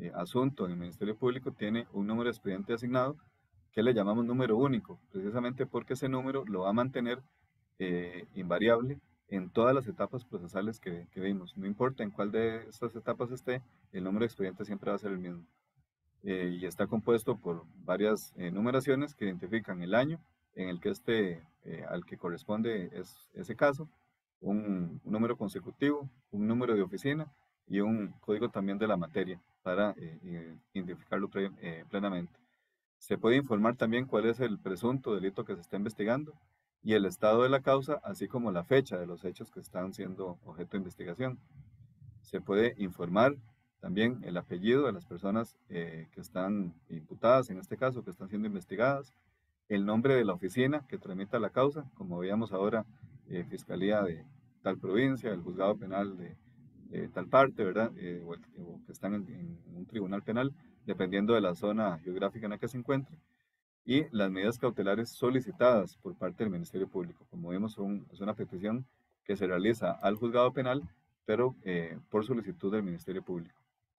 asunto en el Ministerio Público tiene un número de expediente asignado que le llamamos número único, precisamente porque ese número lo va a mantener invariable en todas las etapas procesales que vimos. No importa en cuál de estas etapas esté, el número de expediente siempre va a ser el mismo. Y está compuesto por varias numeraciones que identifican el año en el que al que corresponde ese caso, un número consecutivo, un número de oficina y un código también de la materia para identificarlo plenamente. Se puede informar también cuál es el presunto delito que se está investigando y el estado de la causa, así como la fecha de los hechos que están siendo objeto de investigación. Se puede informar también el apellido de las personas que están imputadas, en este caso, que están siendo investigadas, el nombre de la oficina que tramita la causa, como veíamos ahora, Fiscalía de tal provincia, el juzgado penal de tal parte, ¿verdad? O que están en un tribunal penal, dependiendo de la zona geográfica en la que se encuentre, y las medidas cautelares solicitadas por parte del Ministerio Público. Como vemos, es una petición que se realiza al juzgado penal, pero por solicitud del Ministerio Público.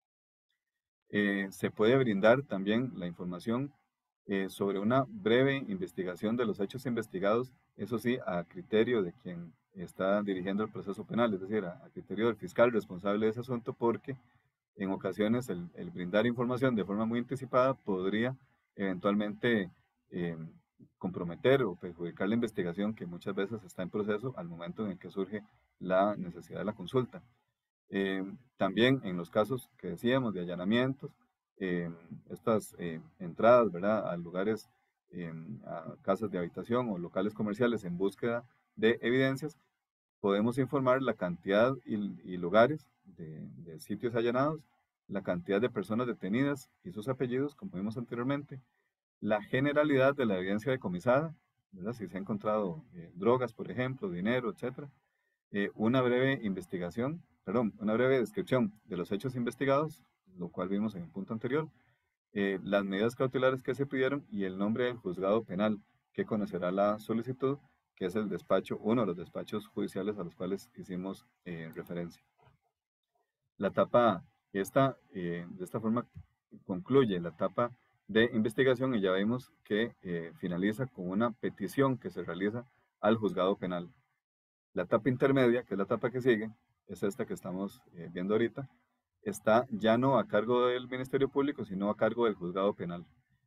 Se puede brindar también la información sobre una breve investigación de los hechos investigados, eso sí, a criterio de quien está dirigiendo el proceso penal, es decir, a criterio del fiscal responsable de ese asunto, porque en ocasiones el brindar información de forma muy anticipada podría eventualmente comprometer o perjudicar la investigación que muchas veces está en proceso al momento en el que surge la necesidad de la consulta. También en los casos que decíamos de allanamientos, estas entradas, ¿verdad?, a lugares, a casas de habitación o locales comerciales en búsqueda de evidencias, podemos informar la cantidad y lugares de sitios allanados, la cantidad de personas detenidas y sus apellidos, como vimos anteriormente, la generalidad de la evidencia decomisada, ¿verdad?, si se ha encontrado drogas, por ejemplo, dinero, etcétera. Una breve descripción de los hechos investigados, lo cual vimos en el punto anterior, las medidas cautelares que se pidieron y el nombre del juzgado penal que conocerá la solicitud, que es uno de los despachos judiciales a los cuales hicimos referencia. La etapa, de esta forma concluye la etapa de investigación y ya vemos que finaliza con una petición que se realiza al juzgado penal. La etapa intermedia, que es la etapa que sigue, es esta que estamos viendo ahorita, está ya no a cargo del Ministerio Público, sino a cargo del juzgado penal.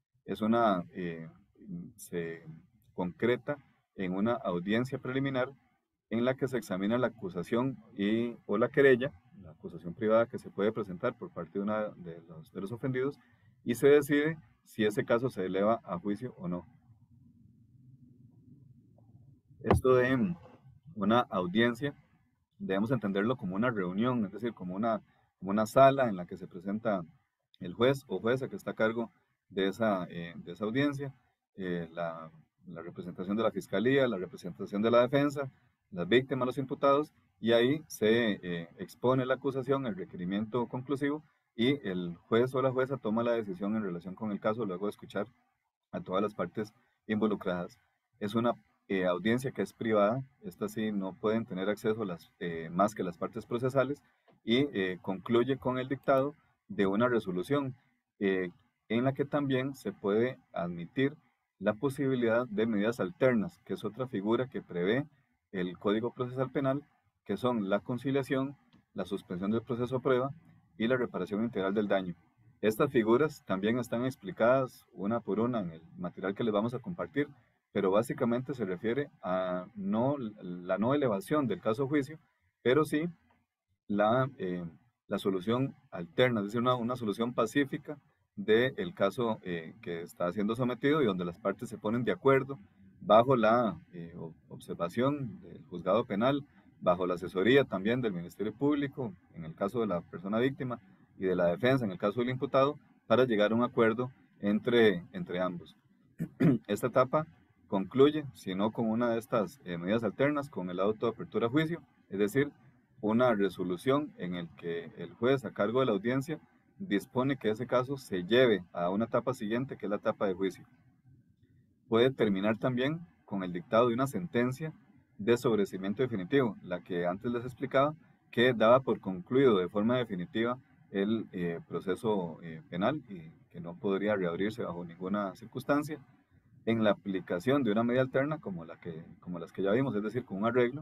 Se concreta en una audiencia preliminar en la que se examina la acusación o la querella, la acusación privada que se puede presentar por parte de uno de los ofendidos, y se decide si ese caso se eleva a juicio o no. Esto de una audiencia debemos entenderlo como una reunión, es decir, como una sala en la que se presenta el juez o jueza que está a cargo de esa audiencia, la representación de la fiscalía, la representación de la defensa, las víctimas, los imputados, y ahí se expone la acusación, el requerimiento conclusivo, y el juez o la jueza toma la decisión en relación con el caso luego de escuchar a todas las partes involucradas. Es una audiencia que es privada, estas sí no pueden tener acceso más que las partes procesales, y concluye con el dictado de una resolución en la que también se puede admitir la posibilidad de medidas alternas, que es otra figura que prevé el Código Procesal Penal, que son la conciliación, la suspensión del proceso a prueba y la reparación integral del daño. Estas figuras también están explicadas una por una en el material que les vamos a compartir, pero básicamente se refiere a la no elevación del caso a juicio, pero sí la solución alterna, es decir, una solución pacífica del caso que está siendo sometido y donde las partes se ponen de acuerdo bajo la observación del juzgado penal, bajo la asesoría también del Ministerio Público, en el caso de la persona víctima, y de la defensa, en el caso del imputado, para llegar a un acuerdo entre ambos. Esta etapa concluye, si no con una de estas medidas alternas, con el auto de apertura a juicio, es decir, una resolución en el que el juez a cargo de la audiencia dispone que ese caso se lleve a una etapa siguiente, que es la etapa de juicio. Puede terminar también con el dictado de una sentencia de sobreseimiento definitivo, la que antes les explicaba, que daba por concluido de forma definitiva el proceso penal y que no podría reabrirse bajo ninguna circunstancia. En la aplicación de una medida alterna como las que ya vimos, es decir, con un arreglo,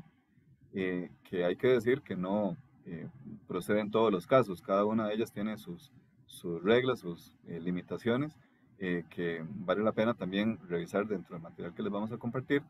que hay que decir que no procede en todos los casos. Cada una de ellas tiene sus reglas, sus limitaciones, que vale la pena también revisar dentro del material que les vamos a compartir,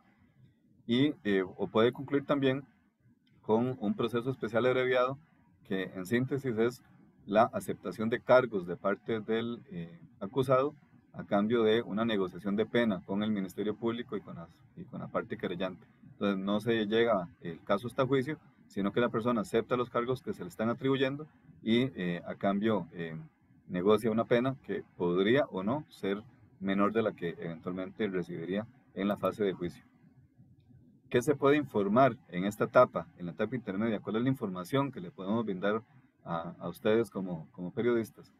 y o puede concluir también con un proceso especial abreviado, que en síntesis es la aceptación de cargos de parte del acusado a cambio de una negociación de pena con el Ministerio Público y con la parte querellante. Entonces no se llega el caso hasta juicio, sino que la persona acepta los cargos que se le están atribuyendo y a cambio negocia una pena que podría o no ser menor de la que eventualmente recibiría en la fase de juicio. ¿Qué se puede informar en esta etapa, en la etapa intermedia? ¿Cuál es la información que le podemos brindar a ustedes como periodistas?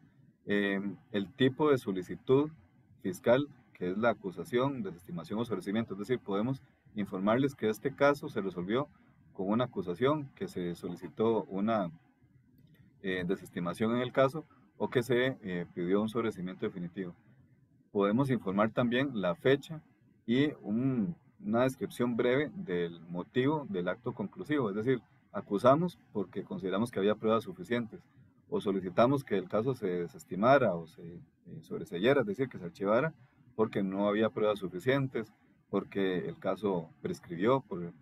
El tipo de solicitud fiscal, que es la acusación, desestimación o sobreseimiento. Es decir, podemos informarles que este caso se resolvió con una acusación, que se solicitó una desestimación en el caso, o que se pidió un sobreseimiento definitivo. Podemos informar también la fecha y una descripción breve del motivo del acto conclusivo, es decir, acusamos porque consideramos que había pruebas suficientes, o solicitamos que el caso se desestimara o se sobreseyera, es decir, que se archivara porque no había pruebas suficientes, porque el caso prescribió,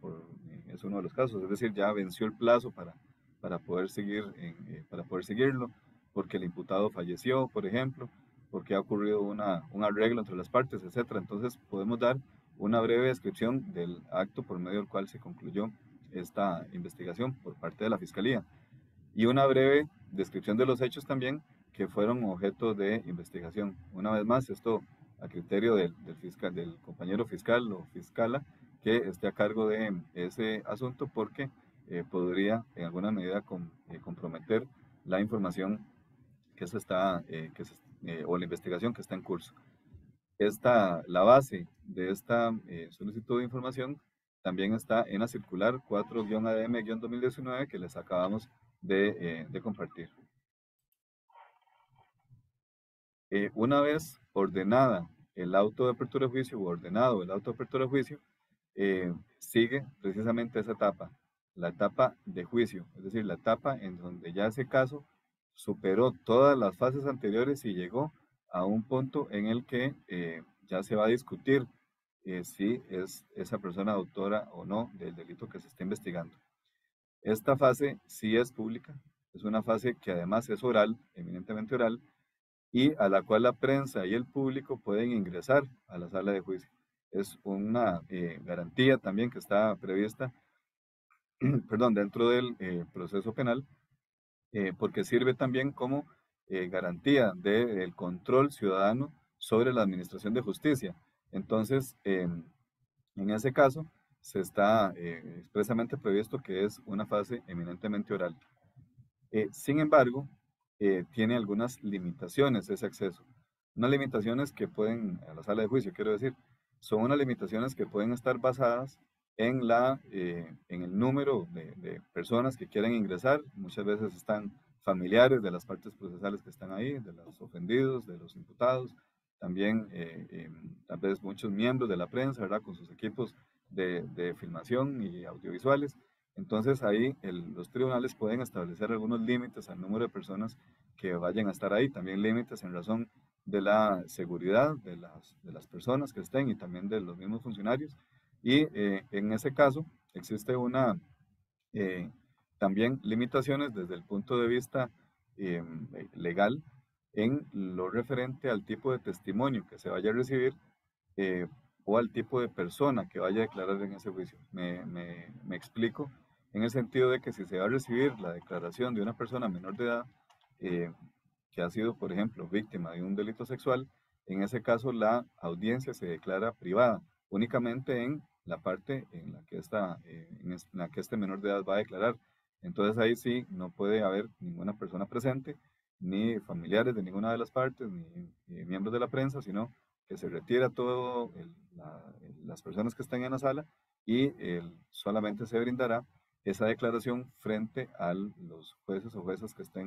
es uno de los casos, es decir, ya venció el plazo para poder seguirlo, porque el imputado falleció, por ejemplo, porque ha ocurrido un arreglo entre las partes, etc. Entonces podemos dar una breve descripción del acto por medio del cual se concluyó esta investigación por parte de la Fiscalía, y una breve descripción de los hechos también que fueron objeto de investigación. Una vez más, esto a criterio del compañero fiscal o fiscala que esté a cargo de ese asunto, porque podría en alguna medida comprometer la información que se está, o la investigación que está en curso. La base de esta solicitud de información también está en la circular 4-ADM-2019 que les acabamos de compartir. Una vez ordenada el auto de apertura de juicio o ordenado el auto de apertura de juicio, sigue precisamente esa etapa, la etapa de juicio, es decir, la etapa en donde ya ese caso superó todas las fases anteriores y llegó a un punto en el que ya se va a discutir si es esa persona autora o no del delito que se está investigando. Esta fase sí es pública, es una fase que además es oral, eminentemente oral, y a la cual la prensa y el público pueden ingresar a la sala de juicio. Es una garantía también que está prevista dentro del proceso penal, porque sirve también como garantía del control ciudadano sobre la administración de justicia. Entonces, en ese caso, se está expresamente previsto que es una fase eminentemente oral. Sin embargo, tiene algunas limitaciones ese acceso. Unas limitaciones que pueden, a la sala de juicio, quiero decir, son unas limitaciones que pueden estar basadas en el número de personas que quieren ingresar. Muchas veces están familiares de las partes procesales que están ahí, de los ofendidos, de los imputados, también tal vez muchos miembros de la prensa, ¿verdad?, con sus equipos de filmación y audiovisuales. Entonces ahí los tribunales pueden establecer algunos límites al número de personas que vayan a estar ahí, también límites en razón de la seguridad de las personas que estén y también de los mismos funcionarios. Y en ese caso existe también limitaciones desde el punto de vista legal en lo referente al tipo de testimonio que se vaya a recibir o al tipo de persona que vaya a declarar en ese juicio. Me explico en el sentido de que si se va a recibir la declaración de una persona menor de edad que ha sido, por ejemplo, víctima de un delito sexual, en ese caso la audiencia se declara privada, únicamente en la parte en la que este menor de edad va a declarar. Entonces ahí sí no puede haber ninguna persona presente, ni familiares de ninguna de las partes, ni miembros de la prensa, sino que se retira todo las personas que están en la sala y solamente se brindará esa declaración frente a los jueces o juezas que estén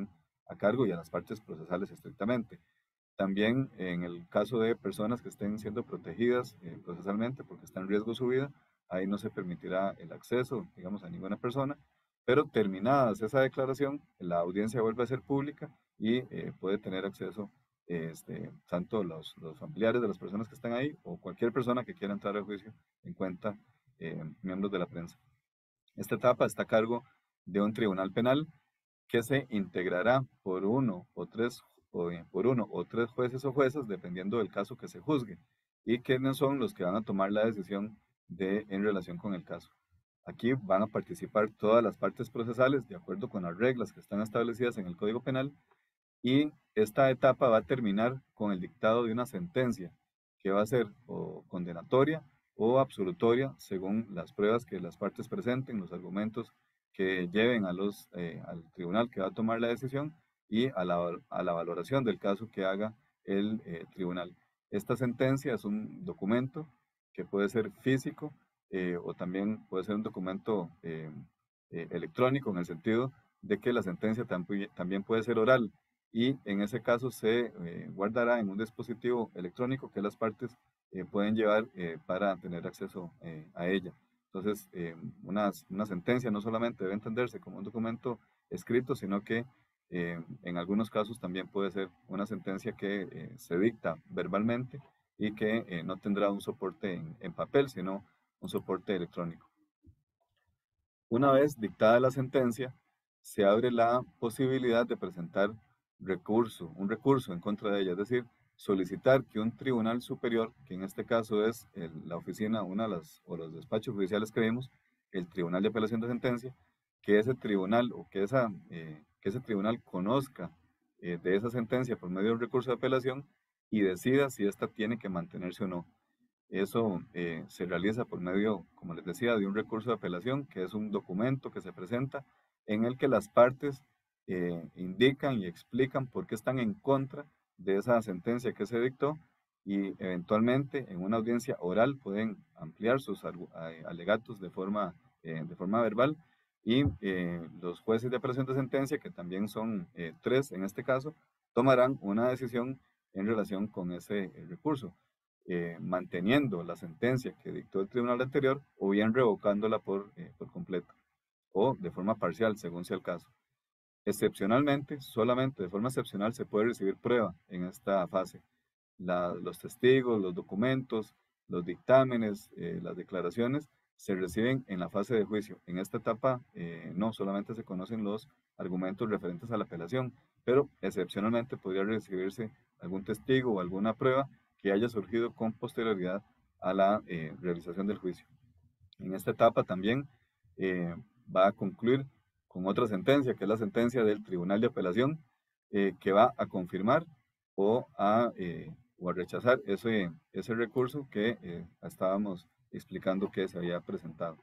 a cargo y a las partes procesales estrictamente. También en el caso de personas que estén siendo protegidas procesalmente porque está en riesgo su vida, ahí no se permitirá el acceso, digamos, a ninguna persona, pero terminadas esa declaración, la audiencia vuelve a ser pública y puede tener acceso tanto los familiares de las personas que están ahí o cualquier persona que quiera entrar al juicio en cuenta miembros de la prensa. Esta etapa está a cargo de un tribunal penal que se integrará por uno o tres jueces o juezas, dependiendo del caso que se juzgue, y quiénes son los que van a tomar la decisión en relación con el caso. Aquí van a participar todas las partes procesales de acuerdo con las reglas que están establecidas en el Código Penal, y esta etapa va a terminar con el dictado de una sentencia que va a ser o condenatoria o absolutoria según las pruebas que las partes presenten, los argumentos que lleven al tribunal que va a tomar la decisión y a la valoración del caso que haga el tribunal. Esta sentencia es un documento que puede ser físico o también puede ser un documento electrónico, en el sentido de que la sentencia también puede ser oral, y en ese caso se guardará en un dispositivo electrónico que las partes pueden llevar para tener acceso a ella. Entonces, una sentencia no solamente debe entenderse como un documento escrito, sino que en algunos casos también puede ser una sentencia que se dicta verbalmente y que no tendrá un soporte en papel, sino un soporte electrónico. Una vez dictada la sentencia, se abre la posibilidad de presentar un recurso en contra de ella, es decir, solicitar que un tribunal superior, que en este caso es la oficina, los despachos judiciales que vimos, el Tribunal de Apelación de Sentencia, que ese tribunal o que ese tribunal conozca de esa sentencia por medio de un recurso de apelación y decida si ésta tiene que mantenerse o no. Eso se realiza por medio, como les decía, de un recurso de apelación, que es un documento que se presenta en el que las partes indican y explican por qué están en contra de esa sentencia que se dictó, y eventualmente en una audiencia oral pueden ampliar sus alegatos de forma verbal, y los jueces de apelación de sentencia, que también son 3 en este caso, tomarán una decisión en relación con ese recurso. Manteniendo la sentencia que dictó el tribunal anterior o bien revocándola por completo o de forma parcial, según sea el caso. Excepcionalmente, solamente de forma excepcional se puede recibir prueba en esta fase. Los testigos, los documentos, los dictámenes, las declaraciones se reciben en la fase de juicio. En esta etapa no solamente se conocen los argumentos referentes a la apelación, pero excepcionalmente podría recibirse algún testigo o alguna prueba que haya surgido con posterioridad a la realización del juicio. En esta etapa también va a concluir con otra sentencia, que es la sentencia del Tribunal de Apelación, que va a confirmar o a rechazar ese recurso que estábamos explicando que se había presentado.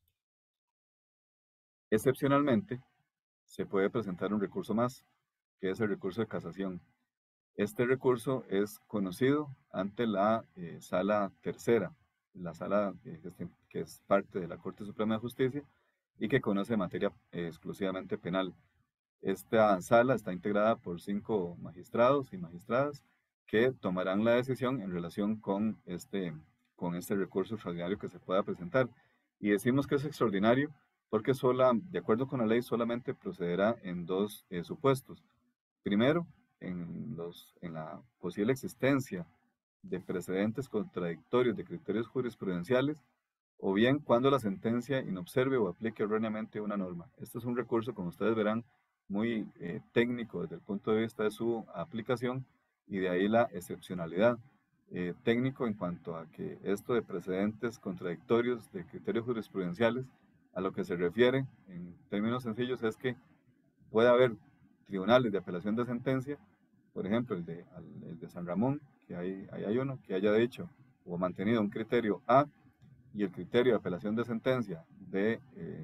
Excepcionalmente, se puede presentar un recurso más, que es el recurso de casación. Este recurso es conocido ante la Sala Tercera, la sala que es parte de la Corte Suprema de Justicia y que conoce materia exclusivamente penal. Esta sala está integrada por 5 magistrados y magistradas que tomarán la decisión en relación con este recurso extraordinario que se pueda presentar. Y decimos que es extraordinario porque de acuerdo con la ley, solamente procederá en 2 supuestos. Primero, en la posible existencia de precedentes contradictorios de criterios jurisprudenciales, o bien cuando la sentencia inobserve o aplique erróneamente una norma. Este es un recurso, como ustedes verán, muy técnico desde el punto de vista de su aplicación, y de ahí la excepcionalidad. Técnico en cuanto a que esto de precedentes contradictorios de criterios jurisprudenciales, a lo que se refiere en términos sencillos es que puede haber tribunales de apelación de sentencia, por ejemplo el de San Ramón, que hay uno que haya dicho o mantenido un criterio A, y el criterio de apelación de sentencia del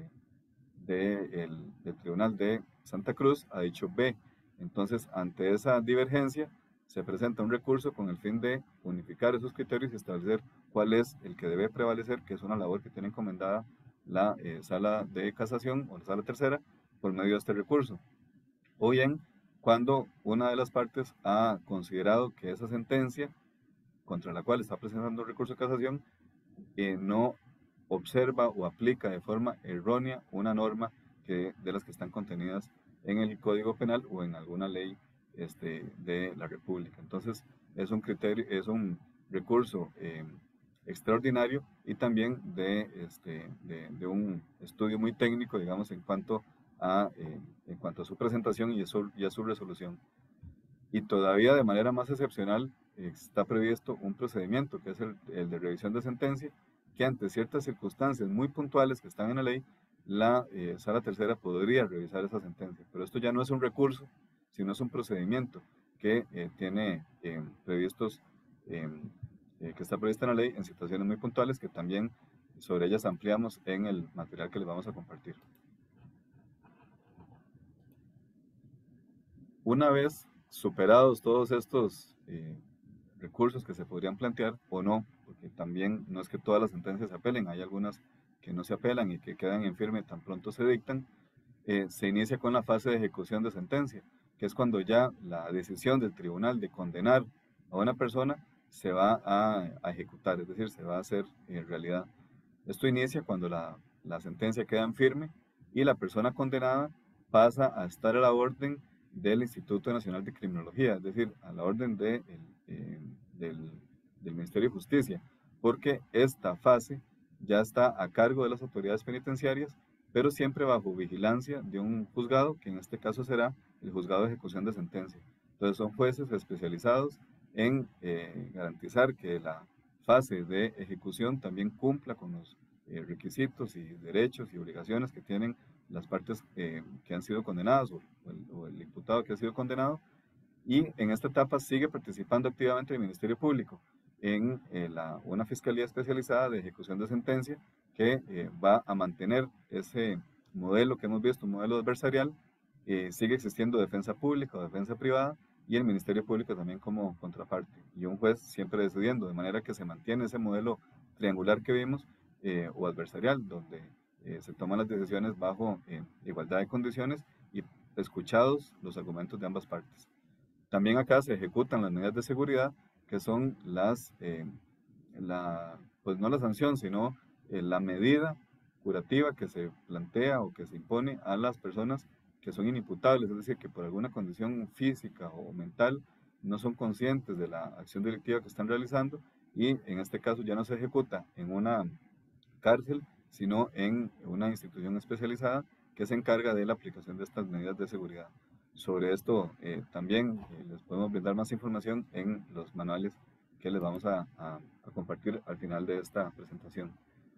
Tribunal de Santa Cruz ha dicho B. Entonces, ante esa divergencia, se presenta un recurso con el fin de unificar esos criterios y establecer cuál es el que debe prevalecer, que es una labor que tiene encomendada la Sala de Casación o la Sala Tercera por medio de este recurso. O bien, cuando una de las partes ha considerado que esa sentencia contra la cual está presentando recurso de casación no observa o aplica de forma errónea una norma de las que están contenidas en el Código Penal o en alguna ley de la República. Entonces, es un criterio, es un recurso extraordinario y también de un estudio muy técnico, digamos, en cuanto a su presentación y a su resolución. Y todavía de manera más excepcional está previsto un procedimiento que es el de revisión de sentencia, que ante ciertas circunstancias muy puntuales que están en la ley, la Sala Tercera podría revisar esa sentencia. Pero esto ya no es un recurso, sino es un procedimiento que tiene previstos, que está prevista en la ley en situaciones muy puntuales, que también sobre ellas ampliamos en el material que les vamos a compartir. Una vez superados todos estos recursos que se podrían plantear o no, porque también no es que todas las sentencias se apelen, hay algunas que no se apelan y que quedan en firme tan pronto se dictan, se inicia con la fase de ejecución de sentencia, que es cuando ya la decisión del tribunal de condenar a una persona se va a ejecutar, es decir, se va a hacer realidad. Esto inicia cuando la sentencia queda en firme y la persona condenada pasa a estar a la orden del Instituto Nacional de Criminología, es decir, a la orden del Ministerio de Justicia, porque esta fase ya está a cargo de las autoridades penitenciarias, pero siempre bajo vigilancia de un juzgado, que en este caso será el juzgado de ejecución de sentencia. Entonces son jueces especializados en garantizar que la fase de ejecución también cumpla con los requisitos y derechos y obligaciones que tienen las partes que han sido condenadas o el imputado que ha sido condenado. Y en esta etapa sigue participando activamente el Ministerio Público en una fiscalía especializada de ejecución de sentencia que va a mantener ese modelo que hemos visto, un modelo adversarial. Sigue existiendo defensa pública o defensa privada y el Ministerio Público también como contraparte y un juez siempre decidiendo, de manera que se mantiene ese modelo triangular que vimos o adversarial, donde se toman las decisiones bajo igualdad de condiciones y escuchados los argumentos de ambas partes. También acá se ejecutan las medidas de seguridad, que son pues no la sanción, sino la medida curativa que se plantea o que se impone a las personas que son inimputables, es decir, que por alguna condición física o mental no son conscientes de la acción delictiva que están realizando y en este caso ya no se ejecuta en una cárcel, sino en una institución especializada que se encarga de la aplicación de estas medidas de seguridad. Sobre esto también les podemos brindar más información en los manuales que les vamos a compartir al final de esta presentación.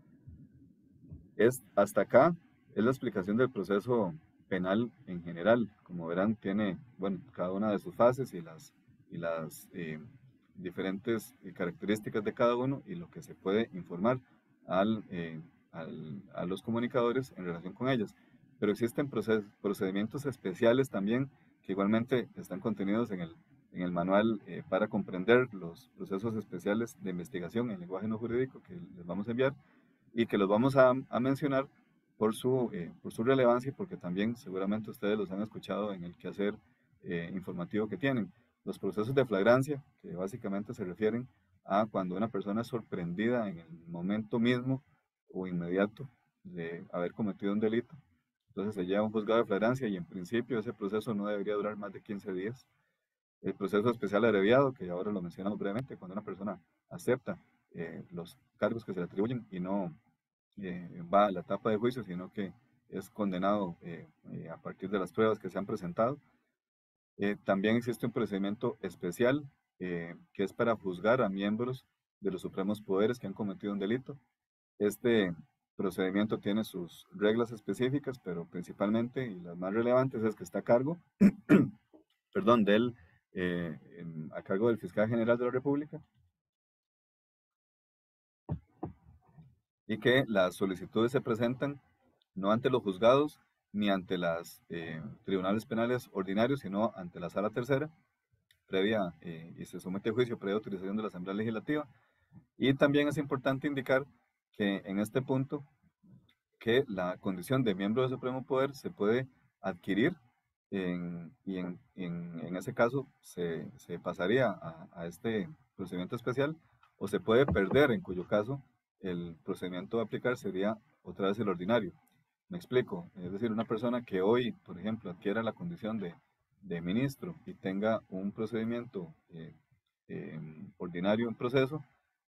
Hasta acá es la explicación del proceso penal en general. Como verán, tiene cada una de sus fases y las diferentes características de cada uno y lo que se puede informar a los comunicadores en relación con ellas. Pero existen procedimientos especiales también que igualmente están contenidos en el manual para comprender los procesos especiales de investigación en lenguaje no jurídico que les vamos a enviar y que los vamos a mencionar por su relevancia y porque también seguramente ustedes los han escuchado en el quehacer informativo que tienen. Los procesos de flagrancia, que básicamente se refieren a cuando una persona es sorprendida en el momento mismo o inmediato de haber cometido un delito. Entonces se lleva a un juzgado de flagrancia y en principio ese proceso no debería durar más de 15 días. El proceso especial abreviado, que ahora lo mencionamos brevemente, cuando una persona acepta los cargos que se le atribuyen y no va a la etapa de juicio, sino que es condenado a partir de las pruebas que se han presentado. También existe un procedimiento especial que es para juzgar a miembros de los supremos poderes que han cometido un delito. Este procedimiento tiene sus reglas específicas, pero principalmente, y las más relevantes, es que está a cargo, perdón, a cargo del Fiscal General de la República, y que las solicitudes se presentan no ante los juzgados ni ante los tribunales penales ordinarios, sino ante la Sala Tercera, previa, y se somete a juicio previa autorización de la Asamblea Legislativa. Y también es importante indicar que en este punto, que la condición de miembro del Supremo Poder se puede adquirir en ese caso se pasaría a este procedimiento especial, o se puede perder, en cuyo caso el procedimiento a aplicar sería otra vez el ordinario. Me explico, es decir, una persona que hoy, por ejemplo, adquiera la condición de ministro y tenga un procedimiento ordinario en proceso,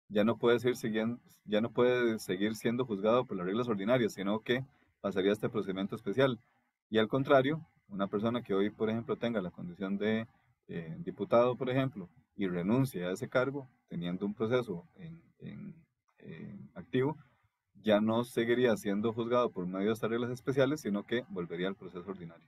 ya no puede seguir siendo juzgado por las reglas ordinarias, sino que pasaría a este procedimiento especial. Y al contrario, una persona que hoy, por ejemplo, tenga la condición de diputado, por ejemplo, y renuncie a ese cargo, teniendo un proceso activo, ya no seguiría siendo juzgado por medio de estas reglas especiales, sino que volvería al proceso ordinario.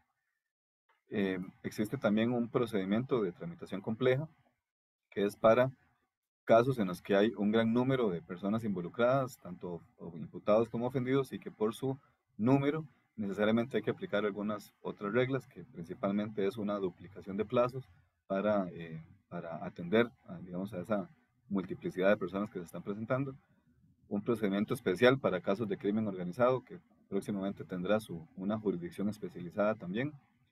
Existe también un procedimiento de tramitación compleja, que es para casos en los que hay un gran número de personas involucradas, tanto imputados como ofendidos, y que por su número necesariamente hay que aplicar algunas otras reglas, que principalmente es una duplicación de plazos para atender, digamos, a esa multiplicidad de personas que se están presentando. Un procedimiento especial para casos de crimen organizado, que próximamente tendrá una jurisdicción especializada también.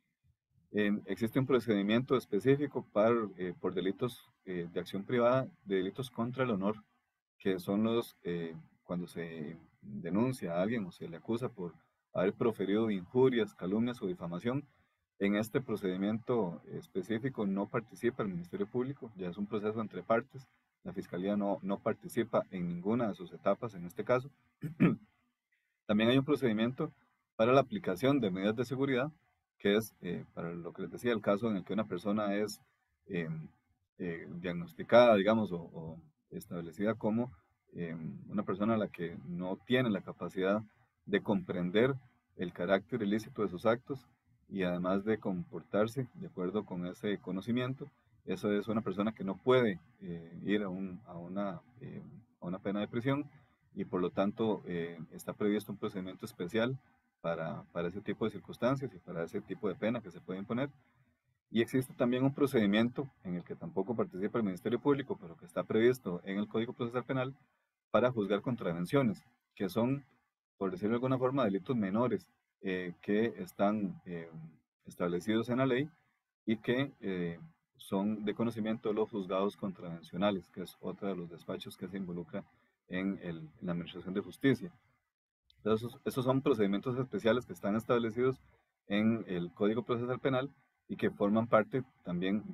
Existe un procedimiento específico por delitos de acción privada, de delitos contra el honor, que son cuando se denuncia a alguien o se le acusa por haber proferido injurias, calumnias o difamación. En este procedimiento específico no participa el Ministerio Público, ya es un proceso entre partes. La Fiscalía no participa en ninguna de sus etapas en este caso. También hay un procedimiento para la aplicación de medidas de seguridad, que es, para lo que les decía, el caso en el que una persona es diagnosticada, digamos, o establecida como una persona a la que no tiene la capacidad de comprender el carácter ilícito de sus actos y además de comportarse de acuerdo con ese conocimiento. Eso es una persona que no puede ir a una pena de prisión, y por lo tanto está previsto un procedimiento especial para ese tipo de circunstancias y para ese tipo de pena que se puede imponer. Y existe también un procedimiento en el que tampoco participa el Ministerio Público, pero que está previsto en el Código Procesal Penal para juzgar contravenciones, que son, por decirlo de alguna forma, delitos menores que están establecidos en la ley y que son de conocimiento de los juzgados contravencionales, que es otro de los despachos que se involucra en la Administración de Justicia. Entonces, esos son procedimientos especiales que están establecidos en el Código Procesal Penal y que forman parte también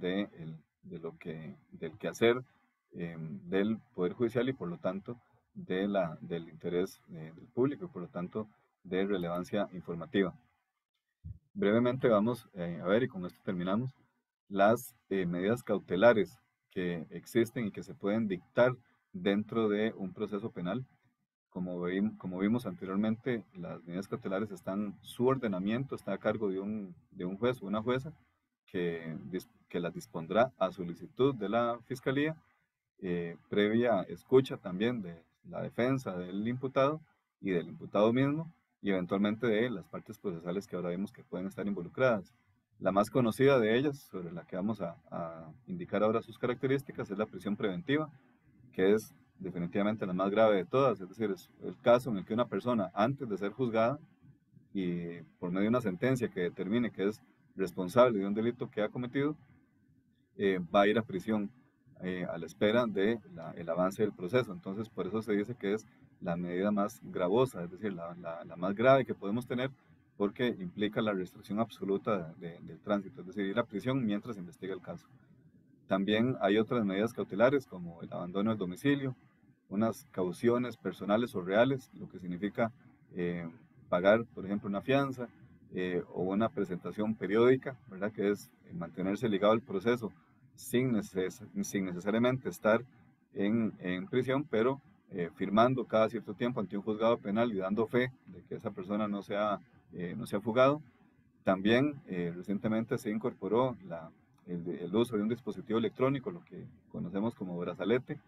del quehacer del Poder Judicial, y por lo tanto del interés del público, y por lo tanto de relevancia informativa. Brevemente vamos a ver, y con esto terminamos, las medidas cautelares que existen y que se pueden dictar dentro de un proceso penal. Como vimos anteriormente, las medidas cautelares su ordenamiento está a cargo de un juez o una jueza que las dispondrá a solicitud de la Fiscalía, previa escucha también de la defensa del imputado y del imputado mismo, y eventualmente de las partes procesales que ahora vemos que pueden estar involucradas. La más conocida de ellas, sobre la que vamos a indicar ahora sus características, es la prisión preventiva, que es definitivamente la más grave de todas. Es decir, es el caso en el que una persona, antes de ser juzgada y por medio de una sentencia que determine que es responsable de un delito que ha cometido, va a ir a prisión a la espera del avance del proceso. Entonces, por eso se dice que es la medida más gravosa, es decir, la más grave que podemos tener, porque implica la restricción absoluta del tránsito, es decir, ir a prisión mientras se investiga el caso. También hay otras medidas cautelares, como el abandono del domicilio, unas cauciones personales o reales, lo que significa pagar, por ejemplo, una fianza o una presentación periódica, ¿verdad? Que es mantenerse ligado al proceso sin necesariamente estar en prisión, pero firmando cada cierto tiempo ante un juzgado penal y dando fe de que esa persona no se ha fugado. También recientemente se incorporó el uso de un dispositivo electrónico, lo que conocemos como brazalete,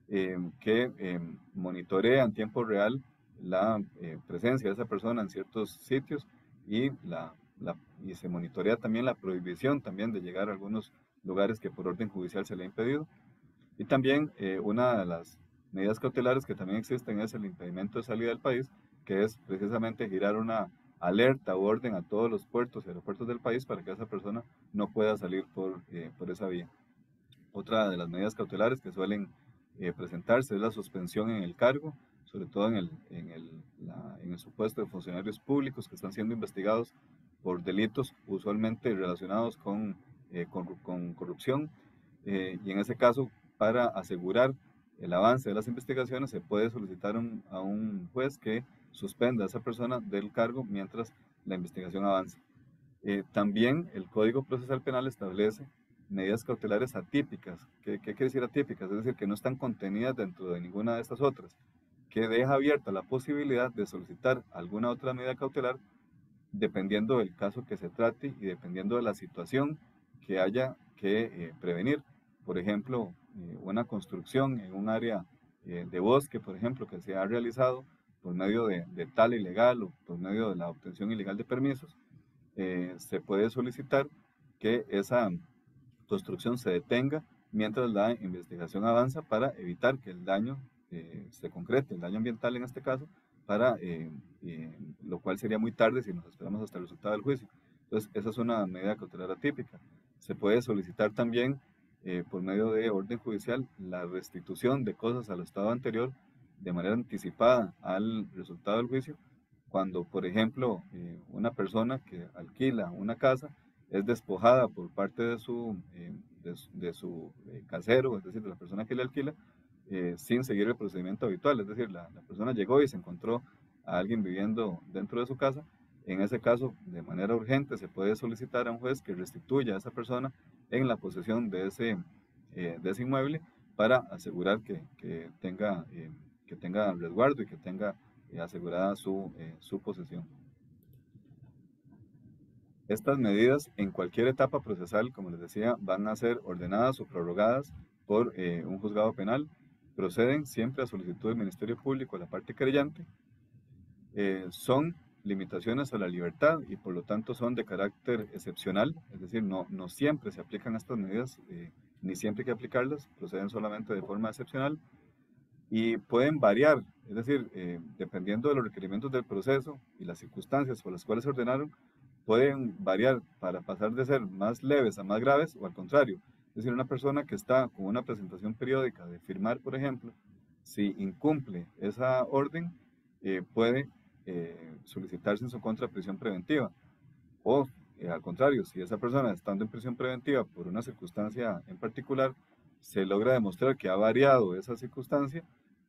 que monitorea en tiempo real la presencia de esa persona en ciertos sitios, y se monitorea también la prohibición también de llegar a algunos lugares que por orden judicial se le ha impedido. Y también una de las medidas cautelares que también existen es el impedimento de salida del país, que es precisamente girar una alerta o orden a todos los puertos y aeropuertos del país para que esa persona no pueda salir por esa vía. Otra de las medidas cautelares que suelen presentarse es la suspensión en el cargo, sobre todo en el supuesto de funcionarios públicos que están siendo investigados por delitos usualmente relacionados con corrupción, y en ese caso, para asegurar el avance de las investigaciones, se puede solicitar a un juez que suspenda a esa persona del cargo mientras la investigación avanza. También el Código Procesal Penal establece medidas cautelares atípicas. ¿Qué quiere decir atípicas? Es decir, que no están contenidas dentro de ninguna de estas otras, que deja abierta la posibilidad de solicitar alguna otra medida cautelar dependiendo del caso que se trate y dependiendo de la situación que haya que prevenir. Por ejemplo, una construcción en un área de bosque, por ejemplo, que se ha realizado por medio de tala ilegal o por medio de la obtención ilegal de permisos, se puede solicitar que esa construcción se detenga mientras la investigación avanza para evitar que el daño se concrete, el daño ambiental en este caso, para lo cual sería muy tarde si nos esperamos hasta el resultado del juicio. Entonces, esa es una medida cautelar atípica. Se puede solicitar también, por medio de orden judicial, la restitución de cosas al estado anterior de manera anticipada al resultado del juicio, cuando, por ejemplo, una persona que alquila una casa es despojada por parte de su casero, es decir, de la persona que le alquila, sin seguir el procedimiento habitual. Es decir, la persona llegó y se encontró a alguien viviendo dentro de su casa. En ese caso, de manera urgente, se puede solicitar a un juez que restituya a esa persona en la posesión de ese inmueble para asegurar que tenga resguardo y que tenga asegurada su posesión. Estas medidas en cualquier etapa procesal, como les decía, van a ser ordenadas o prorrogadas por un juzgado penal. Proceden siempre a solicitud del Ministerio Público a la parte querellante. Son limitaciones a la libertad y por lo tanto son de carácter excepcional, es decir, no siempre se aplican estas medidas, ni siempre hay que aplicarlas, proceden solamente de forma excepcional y pueden variar, es decir, dependiendo de los requerimientos del proceso y las circunstancias por las cuales se ordenaron, pueden variar para pasar de ser más leves a más graves o al contrario. Es decir, una persona que está con una presentación periódica de firmar, por ejemplo, si incumple esa orden, puede solicitarse en su contra prisión preventiva. O al contrario, si esa persona estando en prisión preventiva por una circunstancia en particular, se logra demostrar que ha variado esa circunstancia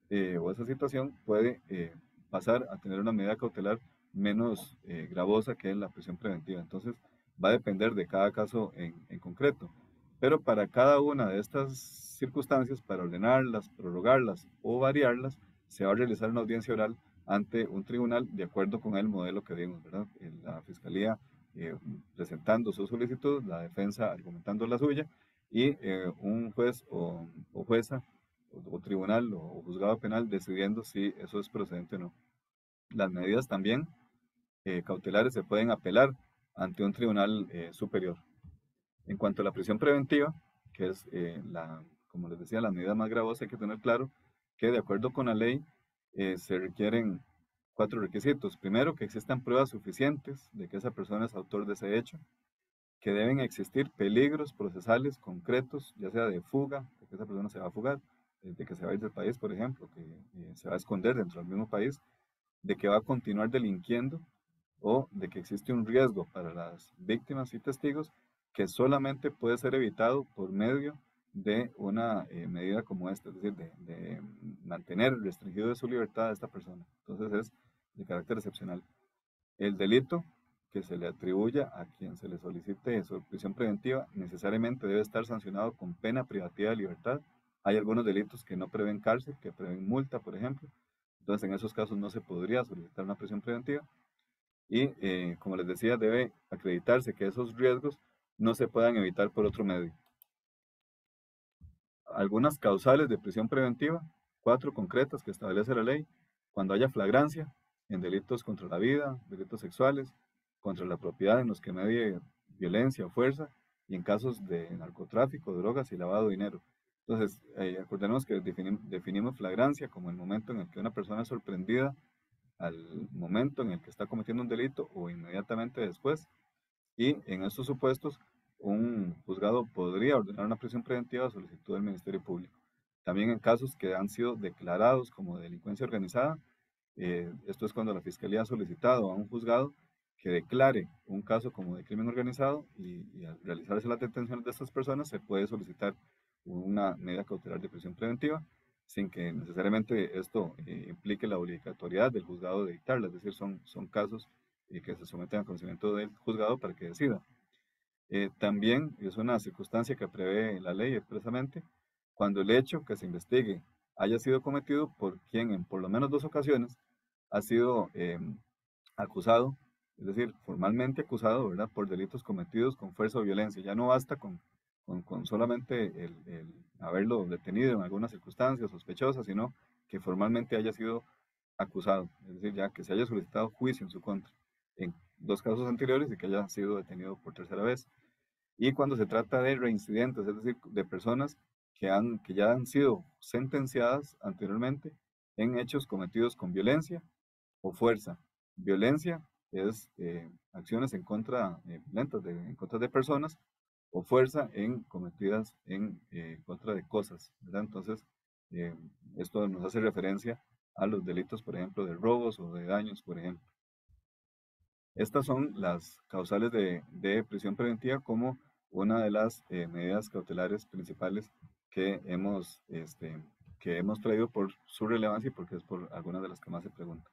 o esa situación, puede pasar a tener una medida cautelar menos gravosa que la prisión preventiva. Entonces, va a depender de cada caso en concreto. Pero para cada una de estas circunstancias, para ordenarlas, prorrogarlas o variarlas, se va a realizar una audiencia oral ante un tribunal de acuerdo con el modelo que vimos, ¿verdad? La Fiscalía presentando su solicitud, la defensa argumentando la suya y un juez o jueza o tribunal o juzgado penal decidiendo si eso es procedente o no. Las medidas también cautelares se pueden apelar ante un tribunal superior. En cuanto a la prisión preventiva, que es como les decía, la medida más gravosa, hay que tener claro que de acuerdo con la ley se requieren 4 requisitos. Primero, que existan pruebas suficientes de que esa persona es autor de ese hecho, que deben existir peligros procesales concretos, ya sea de fuga, de que esa persona se va a fugar, de que se va a ir del país, por ejemplo, que se va a esconder dentro del mismo país, de que va a continuar delinquiendo o de que existe un riesgo para las víctimas y testigos que solamente puede ser evitado por medio de una medida como esta, es decir, de mantener restringido de su libertad a esta persona. Entonces es de carácter excepcional. El delito que se le atribuya a quien se le solicite su prisión preventiva necesariamente debe estar sancionado con pena privativa de libertad. Hay algunos delitos que no prevén cárcel, que prevén multa, por ejemplo. Entonces, en esos casos no se podría solicitar una prisión preventiva. Y, como les decía, debe acreditarse que esos riesgos no se puedan evitar por otro medio. Algunas causales de prisión preventiva, 4 concretas que establece la ley: cuando haya flagrancia en delitos contra la vida, delitos sexuales, contra la propiedad en los que medie violencia o fuerza, y en casos de narcotráfico, drogas y lavado de dinero. Entonces, acordemos que definimos flagrancia como el momento en el que una persona es sorprendida al momento en el que está cometiendo un delito o inmediatamente después. Y en estos supuestos, un juzgado podría ordenar una prisión preventiva a solicitud del Ministerio Público. También en casos que han sido declarados como delincuencia organizada, esto es cuando la Fiscalía ha solicitado a un juzgado que declare un caso como de crimen organizado y al realizarse las detenciones de estas personas se puede solicitar una medida cautelar de prisión preventiva sin que necesariamente esto implique la obligatoriedad del juzgado de dictarla, es decir, son casos que se someten al conocimiento del juzgado para que decida. También es una circunstancia que prevé la ley expresamente cuando el hecho que se investigue haya sido cometido por quien en por lo menos 2 ocasiones ha sido acusado, es decir, formalmente acusado, ¿verdad?, por delitos cometidos con fuerza o violencia. Ya no basta con solamente el haberlo detenido en alguna circunstancia sospechosa, sino que formalmente haya sido acusado, es decir, ya que se haya solicitado juicio en su contra en 2 casos anteriores y que haya sido detenido por tercera vez. Y cuando se trata de reincidentes, es decir, de personas que ya han sido sentenciadas anteriormente en hechos cometidos con violencia o fuerza. Violencia es acciones en contra, violentas en contra de personas, o fuerza cometidas en contra de cosas, ¿verdad? Entonces, esto nos hace referencia a los delitos, por ejemplo, de robos o de daños, por ejemplo. Estas son las causales de prisión preventiva como una de las medidas cautelares principales que hemos traído por su relevancia y porque es por algunas de las que más se preguntan.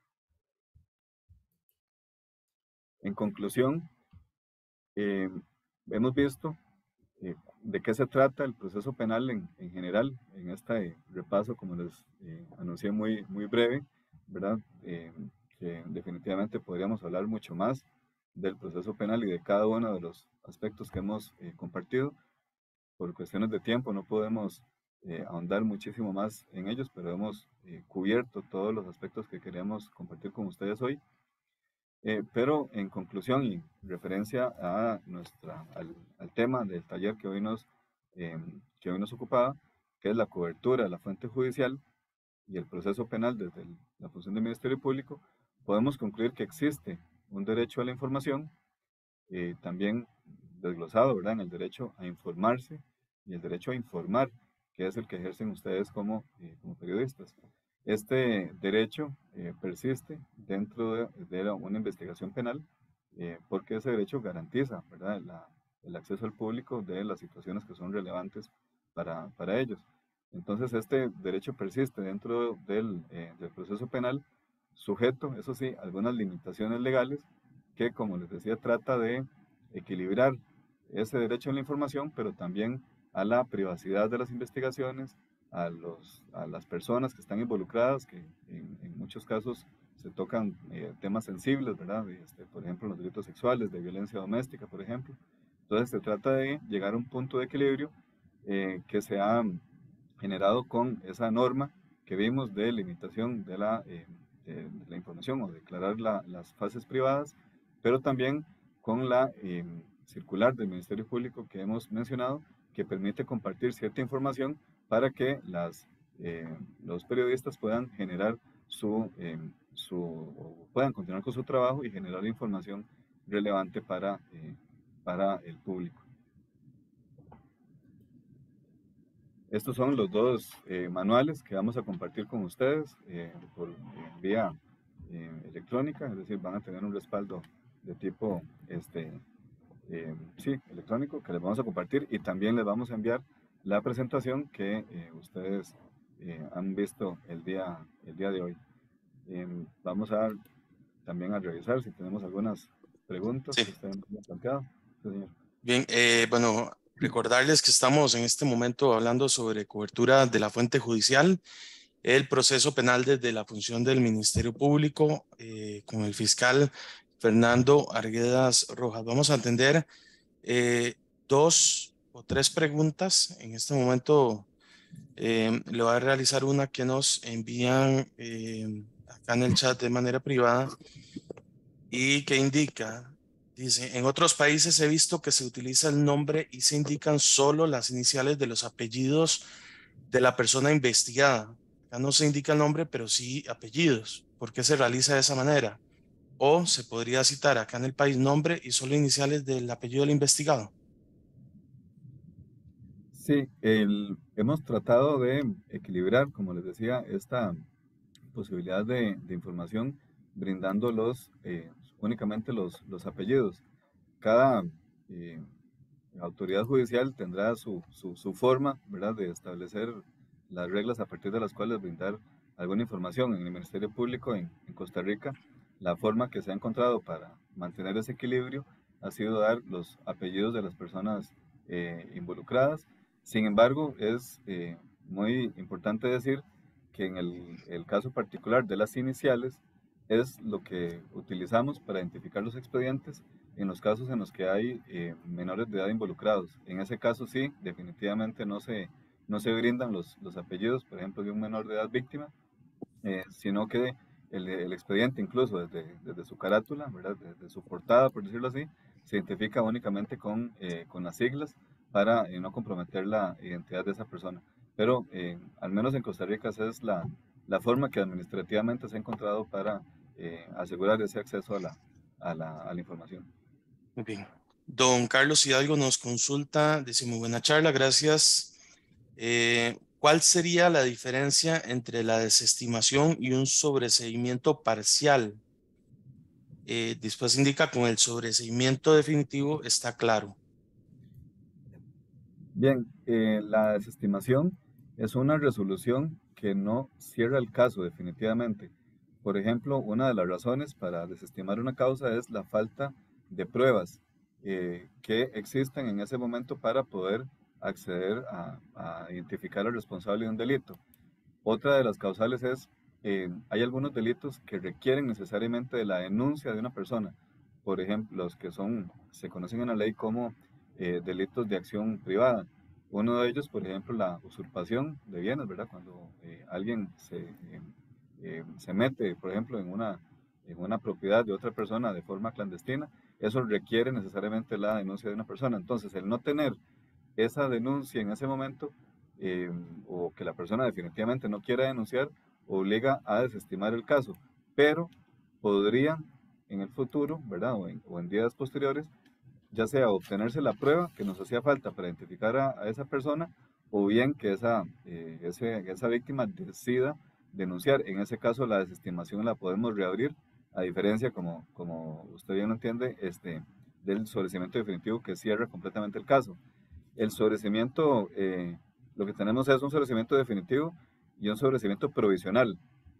En conclusión, hemos visto de qué se trata el proceso penal en general, en este repaso, como les anuncié, muy breve, ¿verdad? Que definitivamente podríamos hablar mucho más del proceso penal y de cada uno de los aspectos que hemos compartido. Por cuestiones de tiempo no podemos ahondar muchísimo más en ellos, pero hemos cubierto todos los aspectos que queríamos compartir con ustedes hoy. Pero en conclusión y referencia a al tema del taller que hoy nos ocupaba, que es la cobertura de la fuente judicial y el proceso penal desde la función del Ministerio Público, podemos concluir que existe un derecho a la información, también desglosado, ¿verdad?, en el derecho a informarse y el derecho a informar, que es el que ejercen ustedes como periodistas. Este derecho persiste dentro de una investigación penal porque ese derecho garantiza, ¿verdad?, el acceso al público de las situaciones que son relevantes para ellos. Entonces, este derecho persiste dentro del proceso penal, sujeto, eso sí, a algunas limitaciones legales que, como les decía, trata de equilibrar ese derecho a la información, pero también a la privacidad de las investigaciones, a las personas que están involucradas, que en muchos casos se tocan temas sensibles, ¿verdad? Por ejemplo, los delitos sexuales, de violencia doméstica, por ejemplo. Entonces se trata de llegar a un punto de equilibrio que se ha generado con esa norma que vimos de limitación de la información o declarar las fases privadas, pero también con la circular del Ministerio Público que hemos mencionado, que permite compartir cierta información para que los periodistas puedan generar puedan continuar con su trabajo y generar información relevante para el público. Estos son los 2 manuales que vamos a compartir con ustedes por vía electrónica, es decir, van a tener un respaldo de tipo electrónico que les vamos a compartir, y también les vamos a enviar la presentación que ustedes han visto el día de hoy. Vamos también a revisar si tenemos algunas preguntas que ustedes me han planteado. Sí, señor. Bien, bueno, recordarles que estamos en este momento hablando sobre cobertura de la fuente judicial, el proceso penal desde la función del Ministerio Público con el fiscal Fernando Arguedas Rojas. Vamos a atender 2 o 3 preguntas. En este momento le voy a realizar una que nos envían acá en el chat de manera privada y que indica, dice, en otros países he visto que se utiliza el nombre y se indican solo las iniciales de los apellidos de la persona investigada. Acá no se indica el nombre, pero sí apellidos. por qué se realiza de esa manera? O se podría citar acá en el país nombre y solo iniciales del apellido del investigado. Sí, hemos tratado de equilibrar, como les decía, esta posibilidad de información brindando únicamente los apellidos. Cada eh, autoridad judicial tendrá su forma, ¿verdad?, de establecer las reglas a partir de las cuales brindar alguna información. En el Ministerio Público en Costa Rica, la forma que se ha encontrado para mantener ese equilibrio ha sido dar los apellidos de las personas involucradas. Sin embargo, es muy importante decir que en el caso particular de las iniciales es lo que utilizamos para identificar los expedientes en los casos en los que hay menores de edad involucrados. En ese caso sí, definitivamente no se brindan los apellidos, por ejemplo, de un menor de edad víctima, sino que el expediente, incluso desde su carátula, ¿verdad?, desde su portada, por decirlo así, se identifica únicamente con las siglas para no comprometer la identidad de esa persona. Pero al menos en Costa Rica esa es la forma que administrativamente se ha encontrado para asegurar ese acceso a la información. Muy bien. Don Carlos Hidalgo nos consulta, dice muy buena charla, gracias. ¿Cuál sería la diferencia entre la desestimación y un sobreseimiento parcial? Después indica con el sobreseimiento definitivo está claro. Bien, la desestimación es una resolución que no cierra el caso definitivamente. Por ejemplo, una de las razones para desestimar una causa es la falta de pruebas que existen en ese momento para poder acceder a identificar al responsable de un delito. Otra de las causales es, hay algunos delitos que requieren necesariamente de la denuncia de una persona. Por ejemplo, los que se conocen en la ley como delitos de acción privada. Uno de ellos, por ejemplo, la usurpación de bienes, ¿verdad? Cuando alguien se mete, por ejemplo, en una propiedad de otra persona de forma clandestina, eso requiere necesariamente la denuncia de una persona. Entonces, el no tener esa denuncia en ese momento, o que la persona definitivamente no quiera denunciar, obliga a desestimar el caso. Pero podría en el futuro, ¿verdad? O en días posteriores, ya sea obtenerse la prueba que nos hacía falta para identificar a esa persona, o bien que esa víctima decida denunciar. En ese caso, la desestimación la podemos reabrir, a diferencia, como usted bien lo entiende, del sobreseimiento definitivo que cierra completamente el caso. El sobreseimiento, lo que tenemos es un sobreseimiento definitivo y un sobreseimiento provisional,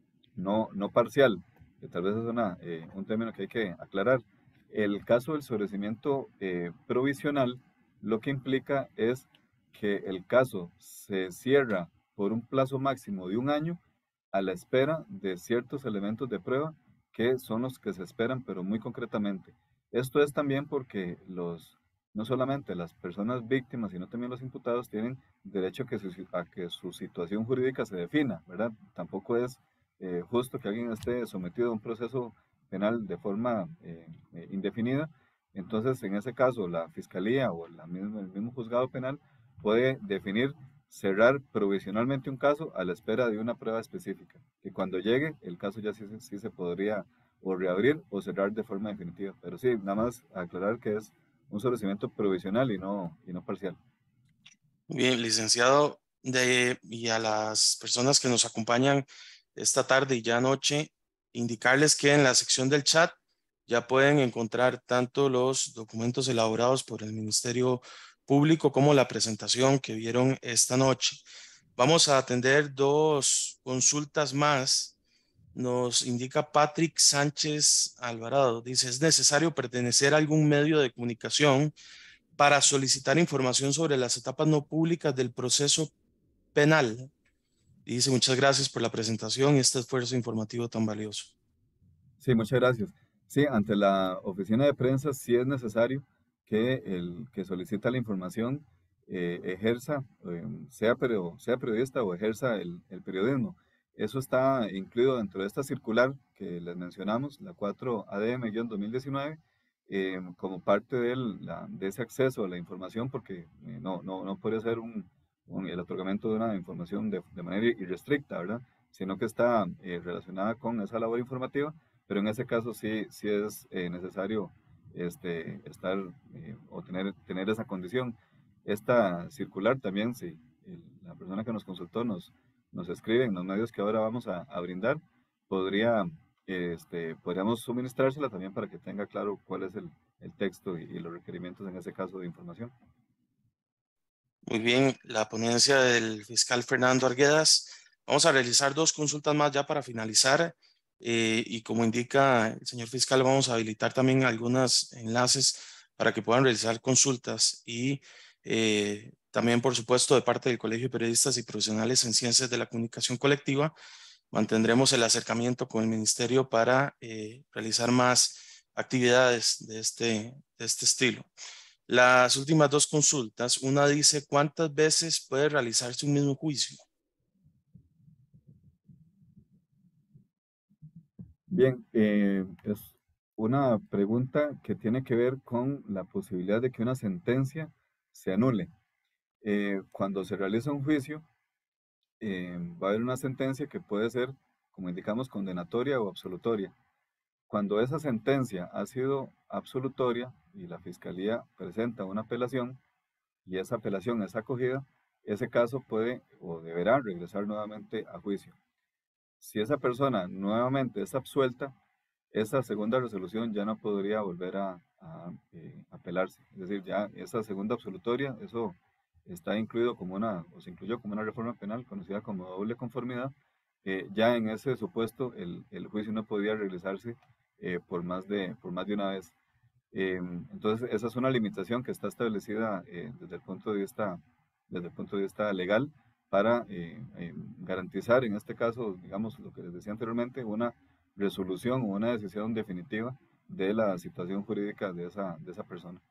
no parcial, que tal vez es un término que hay que aclarar. El caso del sobreseimiento provisional lo que implica es que el caso se cierra por un plazo máximo de 1 año a la espera de ciertos elementos de prueba que son los que se esperan, pero muy concretamente. Esto es también porque no solamente las personas víctimas, sino también los imputados tienen derecho a que su situación jurídica se defina, ¿verdad? Tampoco es justo que alguien esté sometido a un proceso penal de forma indefinida. Entonces, en ese caso, la fiscalía o el mismo juzgado penal puede definir cerrar provisionalmente un caso a la espera de una prueba específica, que cuando llegue el caso ya sí se podría o reabrir o cerrar de forma definitiva. Pero sí, nada más aclarar que es un sobreseimiento provisional y no parcial. Bien, licenciado, y a las personas que nos acompañan esta tarde y ya anoche, indicarles que en la sección del chat ya pueden encontrar tanto los documentos elaborados por el Ministerio Público como la presentación que vieron esta noche. Vamos a atender 2 consultas más. Nos indica Patrick Sánchez Alvarado. Dice, ¿es necesario pertenecer a algún medio de comunicación para solicitar información sobre las etapas no públicas del proceso penal? Y dice, muchas gracias por la presentación y este esfuerzo informativo tan valioso. Sí, muchas gracias. Sí, ante la oficina de prensa sí es necesario que el que solicita la información ejerza, sea periodista o ejerza el periodismo. Eso está incluido dentro de esta circular que les mencionamos, la 4 ADM-2019, como parte de ese acceso a la información, porque no puede ser el otorgamiento de una información de manera irrestricta, ¿verdad? sino que está relacionada con esa labor informativa, pero en ese caso sí es necesario estar o tener esa condición. Esta circular también, si la persona que nos consultó nos escribe en los medios que ahora vamos a brindar, podríamos suministrársela también para que tenga claro cuál es el texto y los requerimientos en ese caso de información. Muy bien, la ponencia del fiscal Fernando Arguedas. Vamos a realizar 2 consultas más ya para finalizar y como indica el señor fiscal, vamos a habilitar también algunos enlaces para que puedan realizar consultas y también, por supuesto, de parte del Colegio de Periodistas y Profesionales en Ciencias de la Comunicación Colectiva, mantendremos el acercamiento con el ministerio para realizar más actividades de este estilo. Las últimas 2 consultas, una dice, ¿cuántas veces puede realizarse un mismo juicio? Bien, es una pregunta que tiene que ver con la posibilidad de que una sentencia se anule. Cuando se realiza un juicio, va a haber una sentencia que puede ser, como indicamos, condenatoria o absolutoria. Cuando esa sentencia ha sido absolutoria y la fiscalía presenta una apelación y esa apelación es acogida, ese caso puede o deberá regresar nuevamente a juicio. Si esa persona nuevamente es absuelta, esa segunda resolución ya no podría volver a apelarse. Es decir, ya esa segunda absolutoria, eso está incluido como o se incluyó como una reforma penal conocida como doble conformidad. Ya en ese supuesto el juicio no podía realizarse por más de una vez. Entonces, esa es una limitación que está establecida desde el punto de vista legal para garantizar, en este caso, digamos, lo que les decía anteriormente, una resolución o una decisión definitiva de la situación jurídica de esa persona.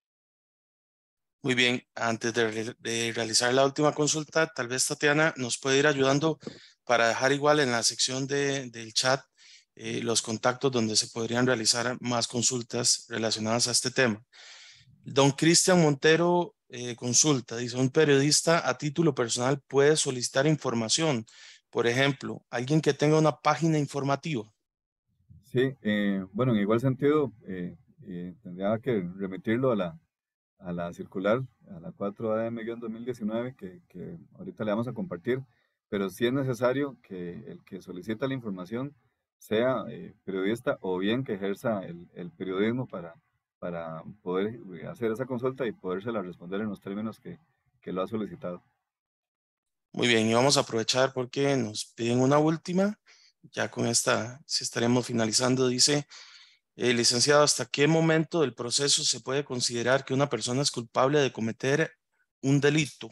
Muy bien, antes de realizar la última consulta, tal vez Tatiana nos puede ir ayudando para dejar igual en la sección del chat los contactos donde se podrían realizar más consultas relacionadas a este tema. Don Cristian Montero consulta, dice, un periodista a título personal puede solicitar información. Por ejemplo, alguien que tenga una página informativa. Sí, bueno, en igual sentido, tendría que remitirlo a la circular, a la 4AM-2019, que ahorita le vamos a compartir, pero sí es necesario que el que solicita la información sea periodista o bien que ejerza el periodismo para poder hacer esa consulta y podérsela responder en los términos que lo ha solicitado. Muy bien, y vamos a aprovechar porque nos piden una última. Ya con esta, si estaremos finalizando, dice, licenciado, ¿hasta qué momento del proceso se puede considerar que una persona es culpable de cometer un delito?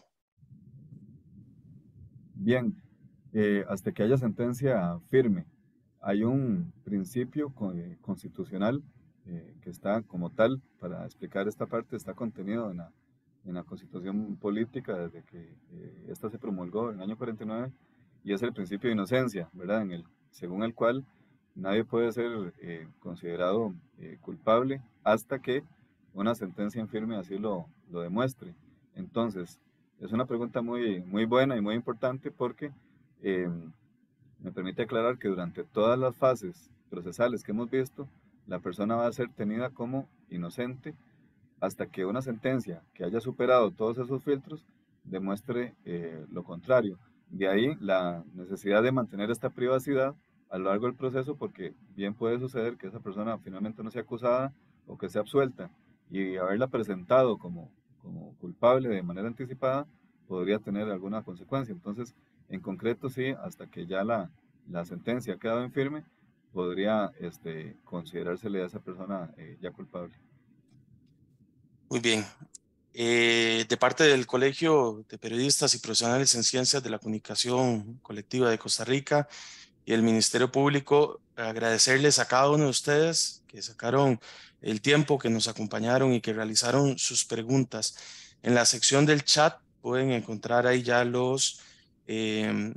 Bien, hasta que haya sentencia firme. Hay un principio constitucional que está como tal, para explicar esta parte, está contenido en la Constitución política desde que esta se promulgó en el año 49, y es el principio de inocencia, ¿verdad? Según el cual nadie puede ser considerado culpable hasta que una sentencia en firme así lo demuestre. Entonces, es una pregunta muy buena y muy importante porque eh, me permite aclarar que durante todas las fases procesales que hemos visto, la persona va a ser tenida como inocente hasta que una sentencia que haya superado todos esos filtros demuestre lo contrario. De ahí la necesidad de mantener esta privacidad a lo largo del proceso, porque bien puede suceder que esa persona finalmente no sea acusada o que sea absuelta, y haberla presentado como culpable de manera anticipada podría tener alguna consecuencia. Entonces, en concreto, sí, hasta que ya la sentencia ha quedado en firme, podría considerársele a esa persona ya culpable. Muy bien. De parte del Colegio de Periodistas y Profesionales en Ciencias de la Comunicación Colectiva de Costa Rica y el Ministerio Público, agradecerles a cada uno de ustedes que sacaron el tiempo, que nos acompañaron y que realizaron sus preguntas. En la sección del chat pueden encontrar ahí ya eh,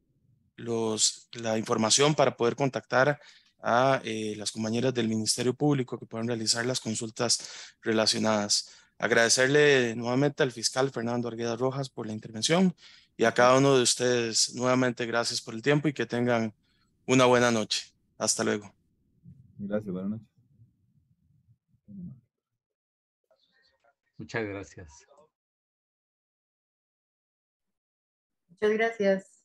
la información para poder contactar a las compañeras del Ministerio Público que puedan realizar las consultas relacionadas. Agradecerle nuevamente al fiscal Fernando Arguedas Rojas por la intervención y a cada uno de ustedes nuevamente gracias por el tiempo y que tengan una buena noche. Hasta luego. Gracias, buenas noches. Muchas gracias. Muchas gracias.